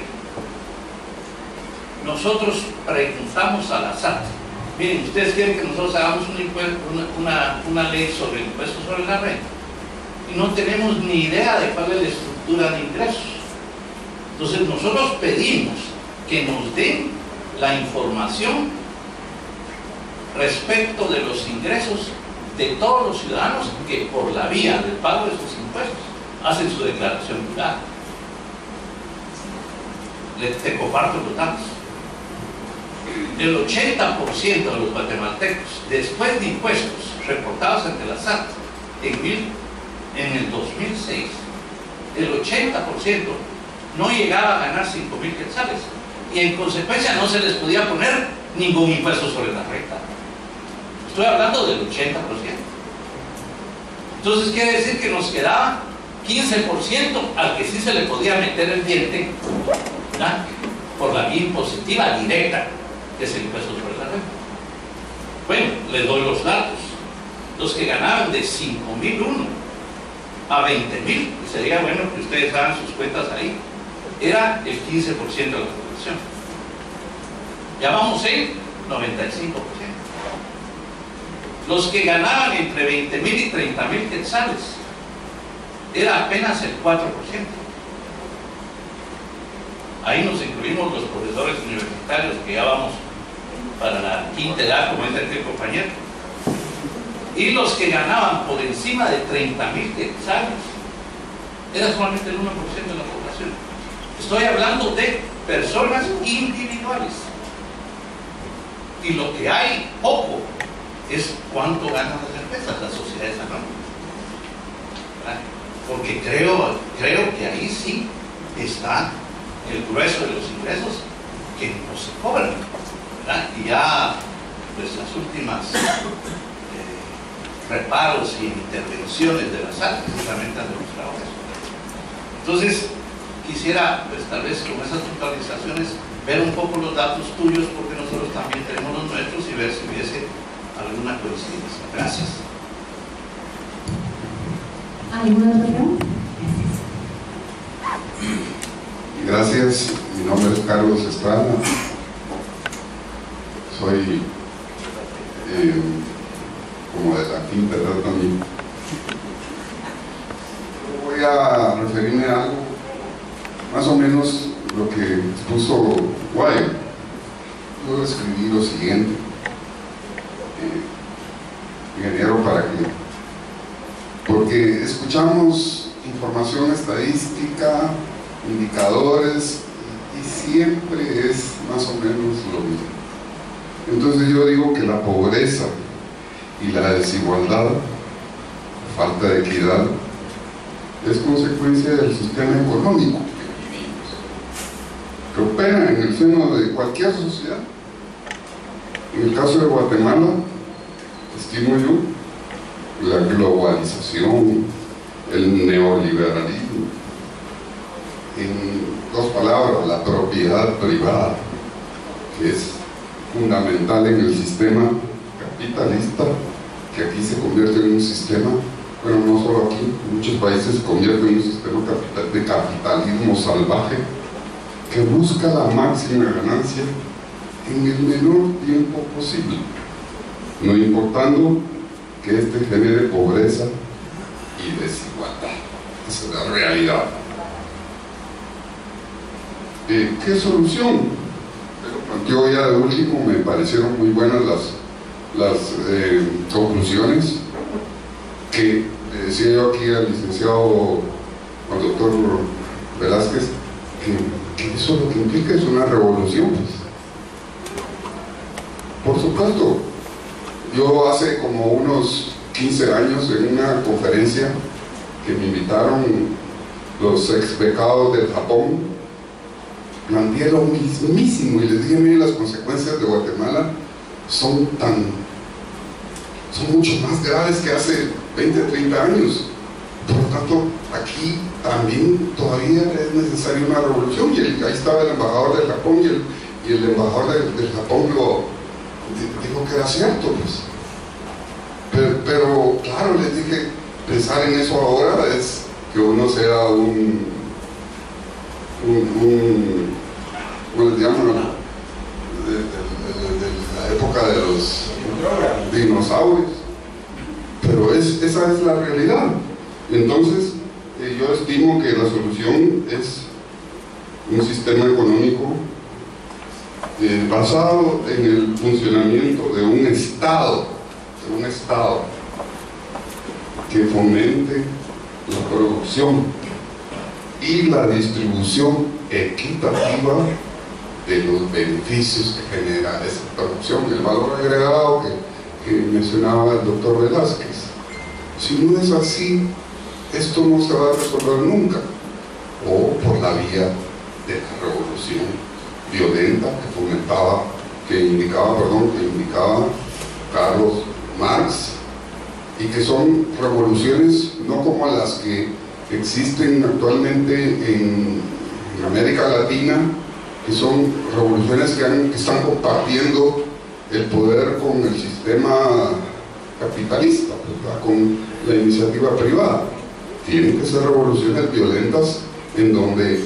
nosotros preguntamos a la SAT, miren, ustedes quieren que nosotros hagamos una ley sobre el impuesto sobre la renta, y no tenemos ni idea de cuál es la estructura de ingresos. Entonces nosotros pedimos que nos den la información respecto de los ingresos de todos los ciudadanos que por la vía del pago de sus impuestos hacen su declaración jurada. Te comparto los datos. El 80% de los guatemaltecos, después de impuestos reportados ante la SAT en el 2006, el 80% no llegaba a ganar 5,000 quetzales y en consecuencia no se les podía poner ningún impuesto sobre la renta. Estoy hablando del 80%. Entonces quiere decir que nos quedaba 15% al que sí se le podía meter el diente, ¿verdad?, por la vía impositiva directa, que es el impuesto sobre la renta. Bueno, les doy los datos. Los que ganaban de 5,001 a 20,000, y sería bueno que ustedes hagan sus cuentas ahí, era el 15% de la población. Ya vamos en 95%. Los que ganaban entre 20,000 y 30,000 quetzales era apenas el 4%. Ahí nos incluimos los profesores universitarios, que ya vamos para la quinta edad, como dice el compañero. Y los que ganaban por encima de 30,000 quetzales era solamente el 1% de la población. Estoy hablando de personas individuales. Y lo que hay poco es cuánto ganan las empresas, las sociedades anónimas. Porque creo que ahí sí está el grueso de los ingresos que no se cobran, ¿verdad? Y ya pues las últimas reparos y intervenciones de las SAT precisamente han demostrado eso. Entonces quisiera, pues tal vez con esas puntualizaciones, ver un poco los datos tuyos, porque nosotros también tenemos los nuestros, y ver si hubiese alguna coincidencia. Gracias. ¿Alguna otra pregunta? Gracias, mi nombre es Carlos Estrada, soy como de la quinta edad también. Voy a referirme a algo más o menos lo que expuso Guay. Yo escribí lo siguiente, ingeniero, para que, por porque escuchamos información estadística, indicadores, y siempre es más o menos lo mismo. Entonces yo digo que la pobreza y la desigualdad, la falta de equidad, es consecuencia del sistema económico que opera en el seno de cualquier sociedad. En el caso de Guatemala, estimo yo, la globalización, el neoliberalismo, en dos palabras, la propiedad privada, que es fundamental en el sistema capitalista, que aquí se convierte en un sistema, bueno, no solo aquí, en muchos países se convierte en un sistema de capitalismo salvaje, que busca la máxima ganancia en el menor tiempo posible, no importando que este genere pobreza y desigualdad. Esa es la realidad. ¿Qué solución? Yo ya de último me parecieron muy buenas las conclusiones que decía yo aquí al licenciado, al doctor Velázquez, que eso lo que implica es una revolución, pues. Por supuesto, yo hace como unos 15 años en una conferencia que me invitaron los ex becados del Japón, planteé lo mismísimo y les dije: miren, las consecuencias de Guatemala son mucho más graves que hace 20, 30 años. Por lo tanto, aquí también todavía es necesaria una revolución. Y ahí estaba el embajador del Japón, y el embajador del Japón dijo que era cierto, pues. Pero claro, les dije, pensar en eso ahora es que uno sea ¿cómo les llaman? De la época de los dinosaurios. Pero esa es la realidad. Entonces, yo estimo que la solución es un sistema económico basado en el funcionamiento de un Estado que fomente la producción y la distribución equitativa de los beneficios que genera esa producción, el valor agregado que mencionaba el doctor Velázquez. Si no es así, esto no se va a resolver nunca, o por la vía de la revolución violenta que indicaba Carlos Marx, y que son revoluciones no como las que existen actualmente en América Latina, que son revoluciones que están compartiendo el poder con el sistema capitalista, ¿verdad?, con la iniciativa privada. Tienen que ser revoluciones violentas en donde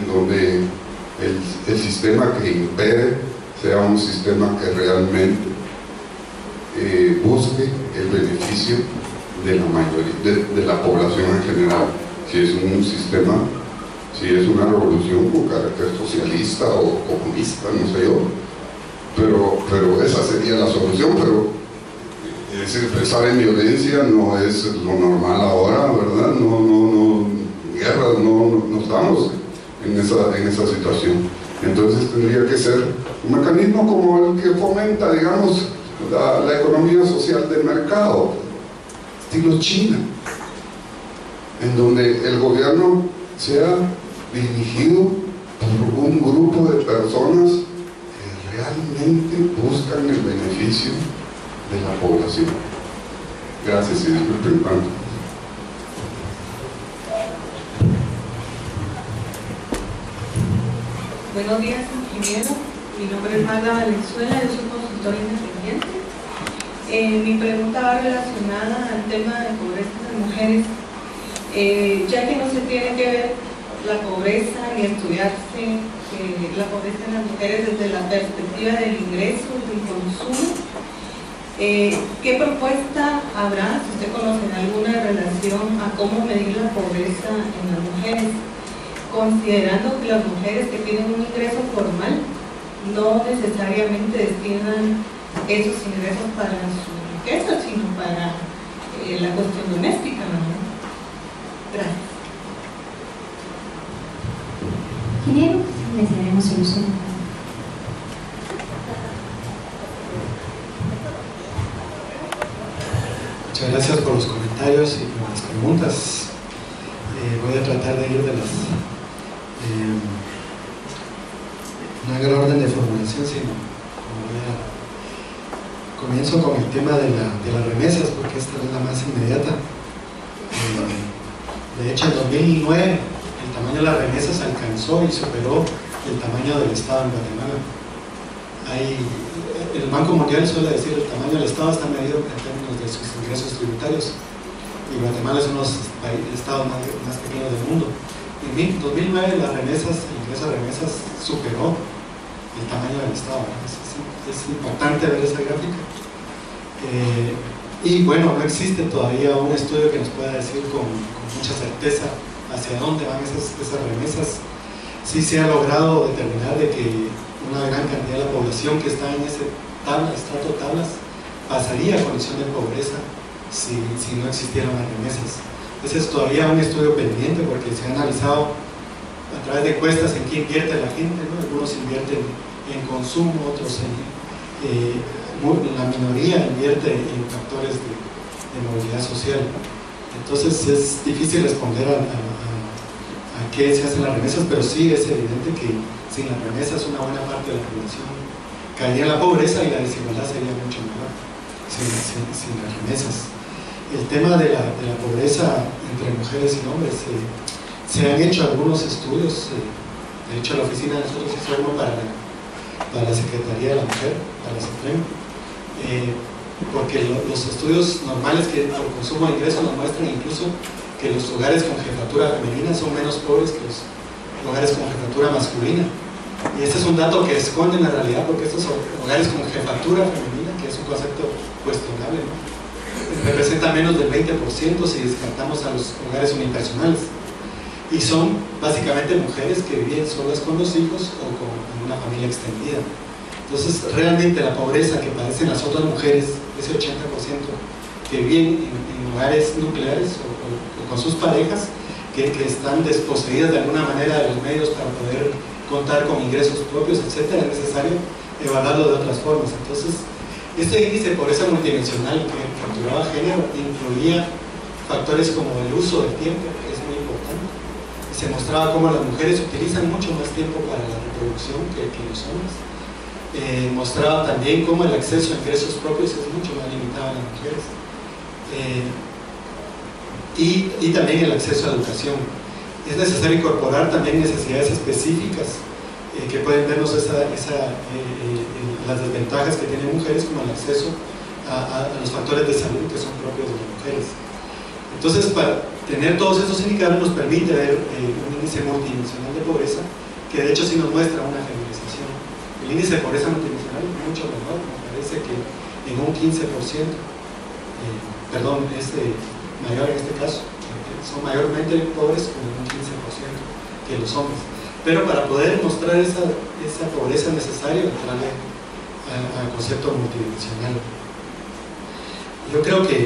el sistema que impere sea un sistema que realmente busque el beneficio de la mayoría, de la población en general. Si es un sistema, si es una revolución con carácter socialista o comunista, no sé yo, pero esa sería la solución. Pero es decir, pensar en violencia no es lo normal ahora, ¿verdad? Guerras, no estamos en esa situación. Entonces tendría que ser un mecanismo como el que fomenta, digamos, la economía social de mercado, estilo China, en donde el gobierno sea dirigido por un grupo de personas que realmente buscan el beneficio de la población. Gracias y disculpen tanto. Buenos días, ingeniero. Mi nombre es Magda Valenzuela, yo soy consultora independiente. Mi pregunta va relacionada al tema de pobreza de mujeres, ya que no se tiene que ver la pobreza ni estudiarse la pobreza en las mujeres desde la perspectiva del ingreso, del consumo. ¿Qué propuesta habrá, si usted conoce alguna relación a cómo medir la pobreza en las mujeres, considerando que las mujeres que tienen un ingreso formal no necesariamente destinan esos ingresos para su riqueza, sino para la cuestión doméstica, ¿no? Ingeniero, les daremos solución. Muchas gracias por los comentarios y por las preguntas. Voy a tratar de ir de las no haga orden de formulación, sino comienzo con el tema de las remesas, porque esta es la más inmediata. De hecho, en 2009 el tamaño de las remesas alcanzó y superó el tamaño del Estado en Guatemala. El Banco Mundial suele decir el tamaño del Estado está medido en términos de sus ingresos tributarios, y Guatemala es uno de los estados más pequeños del mundo. En 2009 el ingreso de remesas superó el tamaño del Estado. Es importante ver esa gráfica. Y bueno, no existe todavía un estudio que nos pueda decir con mucha certeza hacia dónde van esas remesas. Sí se ha logrado determinar de que una gran cantidad de la población que está en ese estrato tablas pasaría a condición de pobreza si no existieran las remesas. Ese es todavía un estudio pendiente, porque se ha analizado a través de encuestas en qué invierte la gente, ¿no? Algunos invierten en consumo, otros la minoría invierte en factores de movilidad social. Entonces es difícil responder a qué se hacen las remesas, pero sí es evidente que sin las remesas una buena parte de la población caería en la pobreza y la desigualdad sería mucho menor sin las remesas. El tema de la pobreza entre mujeres y hombres, se han hecho algunos estudios. De hecho, la oficina de nosotros hizo uno para la Secretaría de la Mujer, para la SEPREM, porque los estudios normales que por consumo de ingresos nos muestran incluso que los hogares con jefatura femenina son menos pobres que los hogares con jefatura masculina. Y este es un dato que esconde la realidad, porque estos hogares con jefatura femenina, que es un concepto cuestionable, ¿no?, representa menos del 20% si descartamos a los hogares unipersonales, y son básicamente mujeres que viven solas con los hijos o con una familia extendida. Entonces realmente la pobreza que padecen las otras mujeres, ese 80% que viven en hogares nucleares o con sus parejas, que están desposeídas de alguna manera de los medios para poder contar con ingresos propios, etcétera, es necesario evaluarlo de otras formas. Entonces, este índice de pobreza multidimensional que capturaba género incluía factores como el uso del tiempo, que es muy importante, y se mostraba cómo las mujeres utilizan mucho más tiempo para la reproducción que los hombres. Mostraba también cómo el acceso a ingresos propios es mucho más limitado en las mujeres, y también el acceso a educación. Es necesario incorporar también necesidades específicas que pueden vernos las desventajas que tienen mujeres, como el acceso a los factores de salud que son propios de las mujeres. Entonces, para tener todos estos indicadores nos permite ver un índice multidimensional de pobreza, que de hecho sí nos muestra una generalización. El índice de pobreza multidimensional es mucho menor, me parece que en un 15%, perdón, es mayor en este caso, son mayormente pobres con un 15% que los hombres. Pero para poder mostrar esa pobreza es necesario entrarle al concepto multidimensional. Yo creo que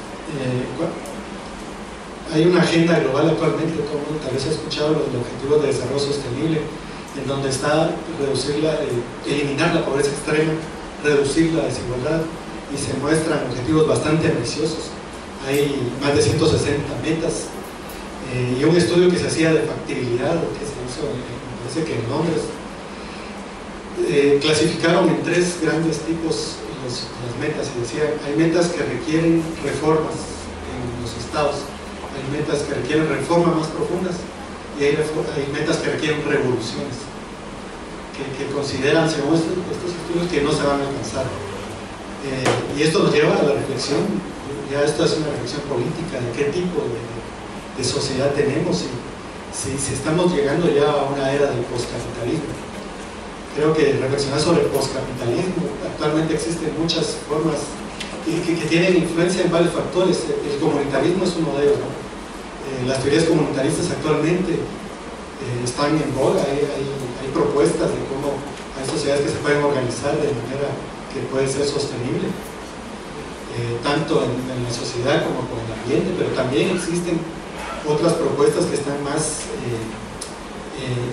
hay una agenda global actualmente, como tal vez ha escuchado, los Objetivos de Desarrollo Sostenible, en donde está eliminar la pobreza extrema, reducir la desigualdad, y se muestran objetivos bastante ambiciosos. Hay más de 160 metas, y un estudio que se hacía de factibilidad, que se hizo, me parece que en Londres, clasificaron en 3 grandes tipos las metas, y decían, hay metas que requieren reformas en los estados, hay metas que requieren reformas más profundas, y hay metas que requieren revoluciones, que consideran, según estos estudios, que no se van a alcanzar. Y esto nos lleva a la reflexión. Ya esto es una reflexión política de qué tipo de sociedad tenemos, y si estamos llegando ya a una era del postcapitalismo. Creo que reflexionar sobre el postcapitalismo, actualmente existen muchas formas que tienen influencia en varios factores. El comunitarismo es uno de ellos, ¿no? Las teorías comunitaristas actualmente están en boga. Hay propuestas de cómo hay sociedades que se pueden organizar de manera que puede ser sostenible, tanto en la sociedad como con el ambiente, pero también existen otras propuestas que están más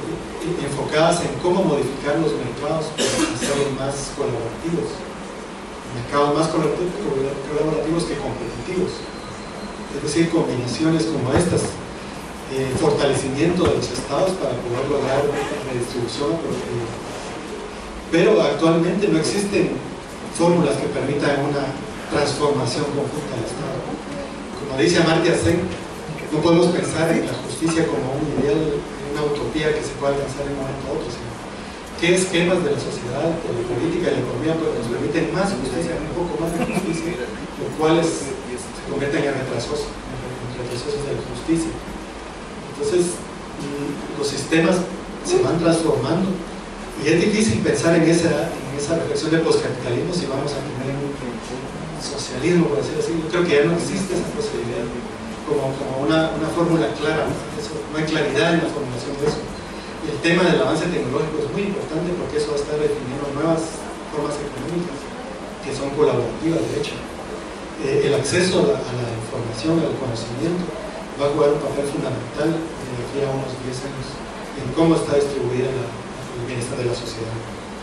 enfocadas en cómo modificar los mercados para hacerlos más colaborativos, mercados más colaborativos que competitivos, es decir, combinaciones como estas, fortalecimiento de los estados para poder lograr redistribución, pero actualmente no existen fórmulas que permitan una transformación conjunta del Estado. Como dice Amartya Sen, no podemos pensar en la justicia como un ideal, una utopía que se pueda alcanzar de un momento a otro, sino qué esquemas de la sociedad, de la política y la economía pues, nos permiten más justicia, un poco más de justicia, los cuales se convierten en retrasos de la justicia. Entonces, los sistemas se van transformando y es difícil pensar en esa reflexión de poscapitalismo si vamos a tener un socialismo, por decirlo así. Yo creo que ya no existe esa posibilidad como una fórmula clara, no hay claridad en la formulación de eso. Y el tema del avance tecnológico es muy importante porque eso va a estar definiendo nuevas formas económicas que son colaborativas, de hecho. El acceso a la información, al conocimiento, va a jugar un papel fundamental de aquí a unos 10 años en cómo está distribuida el bienestar de la sociedad.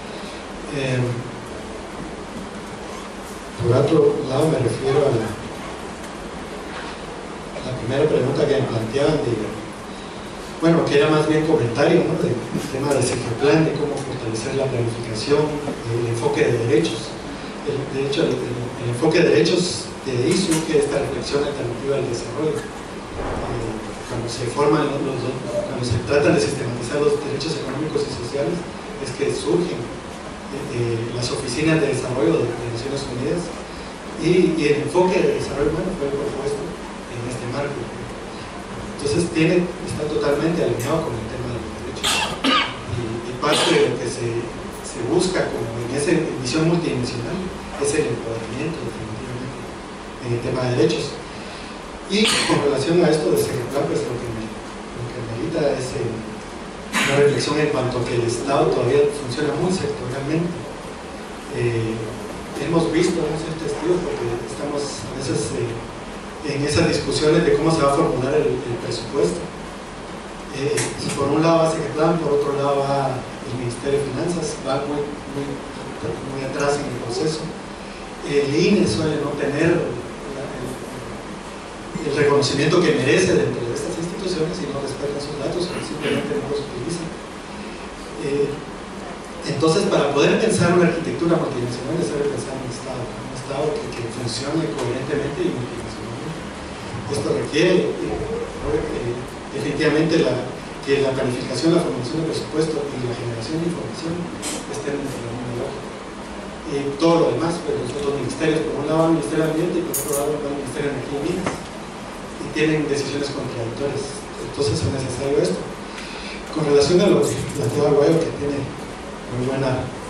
Por otro lado, me refiero a la primera pregunta que me planteaban, bueno, que era más bien comentario, ¿no? Del tema del Segeplan, de cómo fortalecer la planificación, el enfoque de derechos. De hecho, el enfoque de derechos de ahí surge esta reflexión alternativa del desarrollo. Cuando se tratan de sistematizar los derechos económicos y sociales, es que surgen las oficinas de desarrollo de Naciones Unidas y el enfoque de desarrollo humano fue propuesto en este marco. Entonces está totalmente alineado con el tema de los derechos y parte de lo que se busca como en esa visión multidimensional es el empoderamiento definitivamente en el tema de derechos. Y con relación a esto de Segeplan, pues lo que merita es una reflexión en cuanto a que el Estado todavía funciona muy sectorialmente. Hemos visto, hemos sido testigos porque estamos a veces en esas discusiones de cómo se va a formular el presupuesto. Y por un lado va Segeplan, por otro lado va el Ministerio de Finanzas, va muy atrás en el proceso. El INE suele no tener el reconocimiento que merece dentro de estas instituciones y no respetan sus datos o simplemente no los utilizan. Entonces, para poder pensar una arquitectura multidimensional es necesario pensar en un Estado que funcione coherentemente y multidimensionalmente. Esto requiere definitivamente que la planificación, la formulación del presupuesto y la generación de información estén dentro de la misma lógica. Todo lo demás, pues los otros ministerios, por un lado el Ministerio de Ambiente y por otro lado el Ministerio de Energía y Minas, y tienen decisiones contradictorias. Entonces es necesario esto. Con relación a lo que planteaba Guayo, que tiene muy buen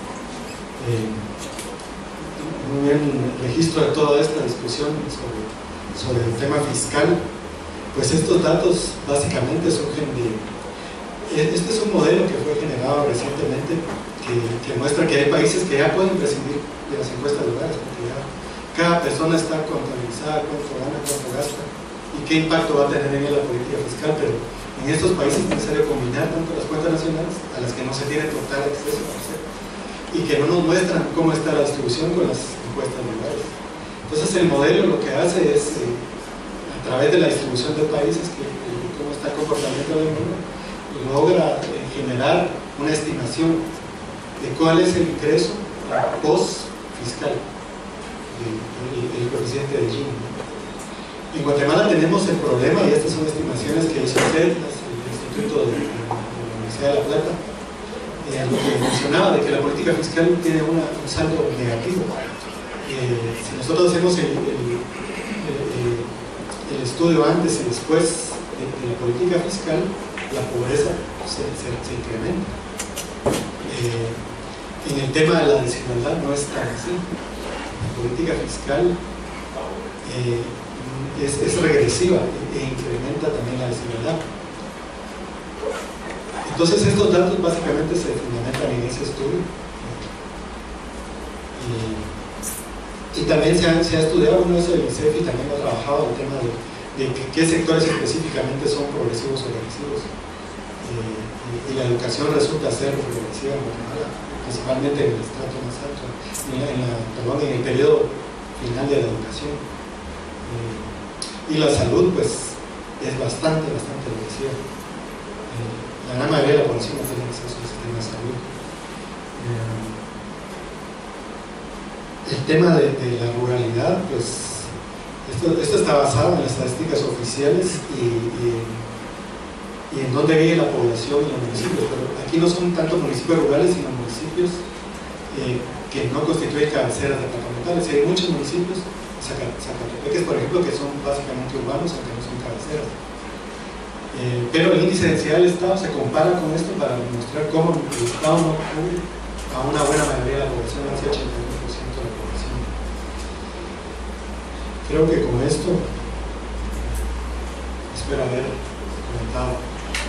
registro de toda esta discusión sobre el tema fiscal, pues estos datos básicamente surgen este es un modelo que fue generado recientemente que muestra que hay países que ya pueden prescindir de las encuestas locales porque ya cada persona está contabilizada, cuánto gana, cuánto gasta y qué impacto va a tener en la política fiscal, pero en estos países es necesario combinar tanto las cuentas nacionales, a las que no se tiene total acceso, y que no nos muestran cómo está la distribución con las encuestas locales. Entonces el modelo lo que hace es, a través de la distribución de países, cómo está el comportamiento del mundo, logra generar una estimación de cuál es el ingreso post-fiscal, el coeficiente de Gini. En Guatemala tenemos el problema, y estas son estimaciones que hizo el Instituto de la Universidad de La Plata, lo que mencionaba de que la política fiscal tiene un saldo negativo. Si nosotros hacemos el estudio antes y después de la política fiscal, la pobreza se incrementa. En el tema de la desigualdad no es tan así. La política fiscal es regresiva e incrementa también la desigualdad. Entonces estos datos básicamente se fundamentan en ese estudio y también se ha estudiado, uno eso del ICEFI también ha trabajado el tema de qué sectores específicamente son progresivos o regresivos. y la educación resulta ser progresiva en Guatemala, principalmente en el estrato más alto, en el periodo final de la educación. Y la salud, pues, es bastante reducida. La gran mayoría de la población no tiene acceso al sistema de salud. El tema de la ruralidad, pues, esto está basado en las estadísticas oficiales y en dónde vive la población en los municipios, pero aquí no son tanto municipios rurales, sino municipios que no constituyen cabeceras departamentales. Y hay muchos municipios, Zacatepeques, por ejemplo, que son básicamente urbanos, aunque no son cabeceras. Pero el índice de densidad del Estado se compara con esto para demostrar cómo el Estado no cubre a una buena mayoría de la población, hacia 81% de la población. Creo que con esto espero haber comentado.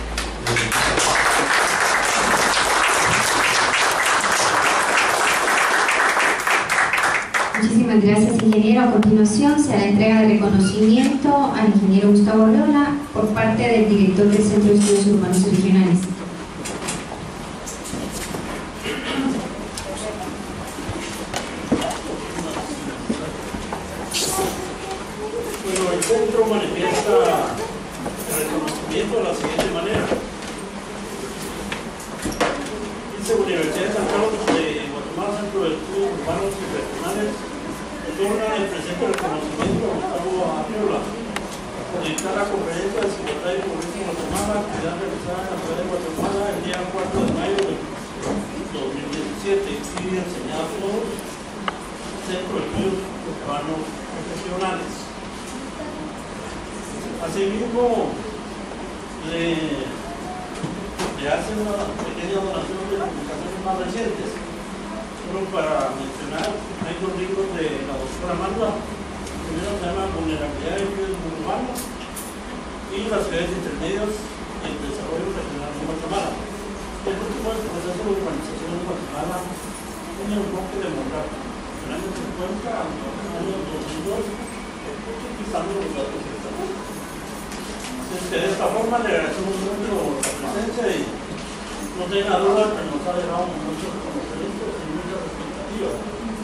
Muchísimas gracias, ingeniero. A continuación se hará entrega de reconocimiento al ingeniero Gustavo Arreola por parte del director del Centro de Estudios Urbanos y Regionales. Bueno, el centro manifiesta el reconocimiento de la siguiente manera. Dice: Universidad de San Carlos de Guatemala, Centro de Estudios Urbanos y Regionales, otorga el presente reconocimiento a Gustavo Arreola por dictar la conferencia de Desigualdad y Pobreza en Guatemala, actividad realizada en la ciudad de Guatemala el día 4 de mayo de 2017 y enseñada a todos Centro de Estudios Urbanos Profesionales. Asimismo, le hacen una pequeña donación de publicaciones más recientes. Solo para mencionar, hay dos libros de la doctora Marta. El primero se llama Vulnerabilidad de Riesgos Urbanos y las ciudades intermedias y el desarrollo regional de Guatemala. El último es el proceso de urbanización de Guatemala, un enfoque demográfico. En el año 50 al año 2002, utilizando los datos que estamos. De esta forma le agradecemos mucho la presencia y no tenga duda que nos ha dejado muchos conocimientos y muchas expectativas.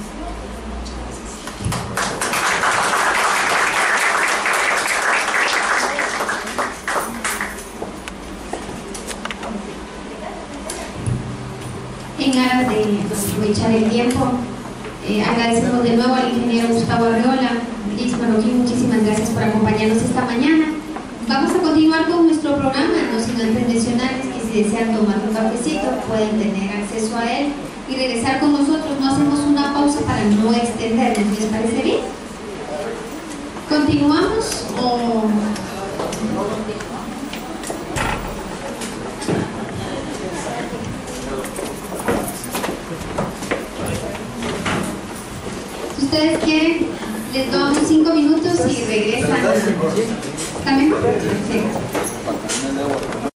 En aras de aprovechar el tiempo, agradecemos de nuevo al ingeniero Gustavo Arreola. Muchísimas gracias por acompañarnos esta mañana. Vamos a continuar con nuestro programa, no sin antes mencionarles que si desean tomar un cafecito pueden tener acceso a él y regresar con nosotros. No hacemos una pausa para no extendernos, ¿les parece bien? ¿Continuamos o...? Si ustedes quieren, les damos 5 minutos y regresan. ¿Está mejor? Sí.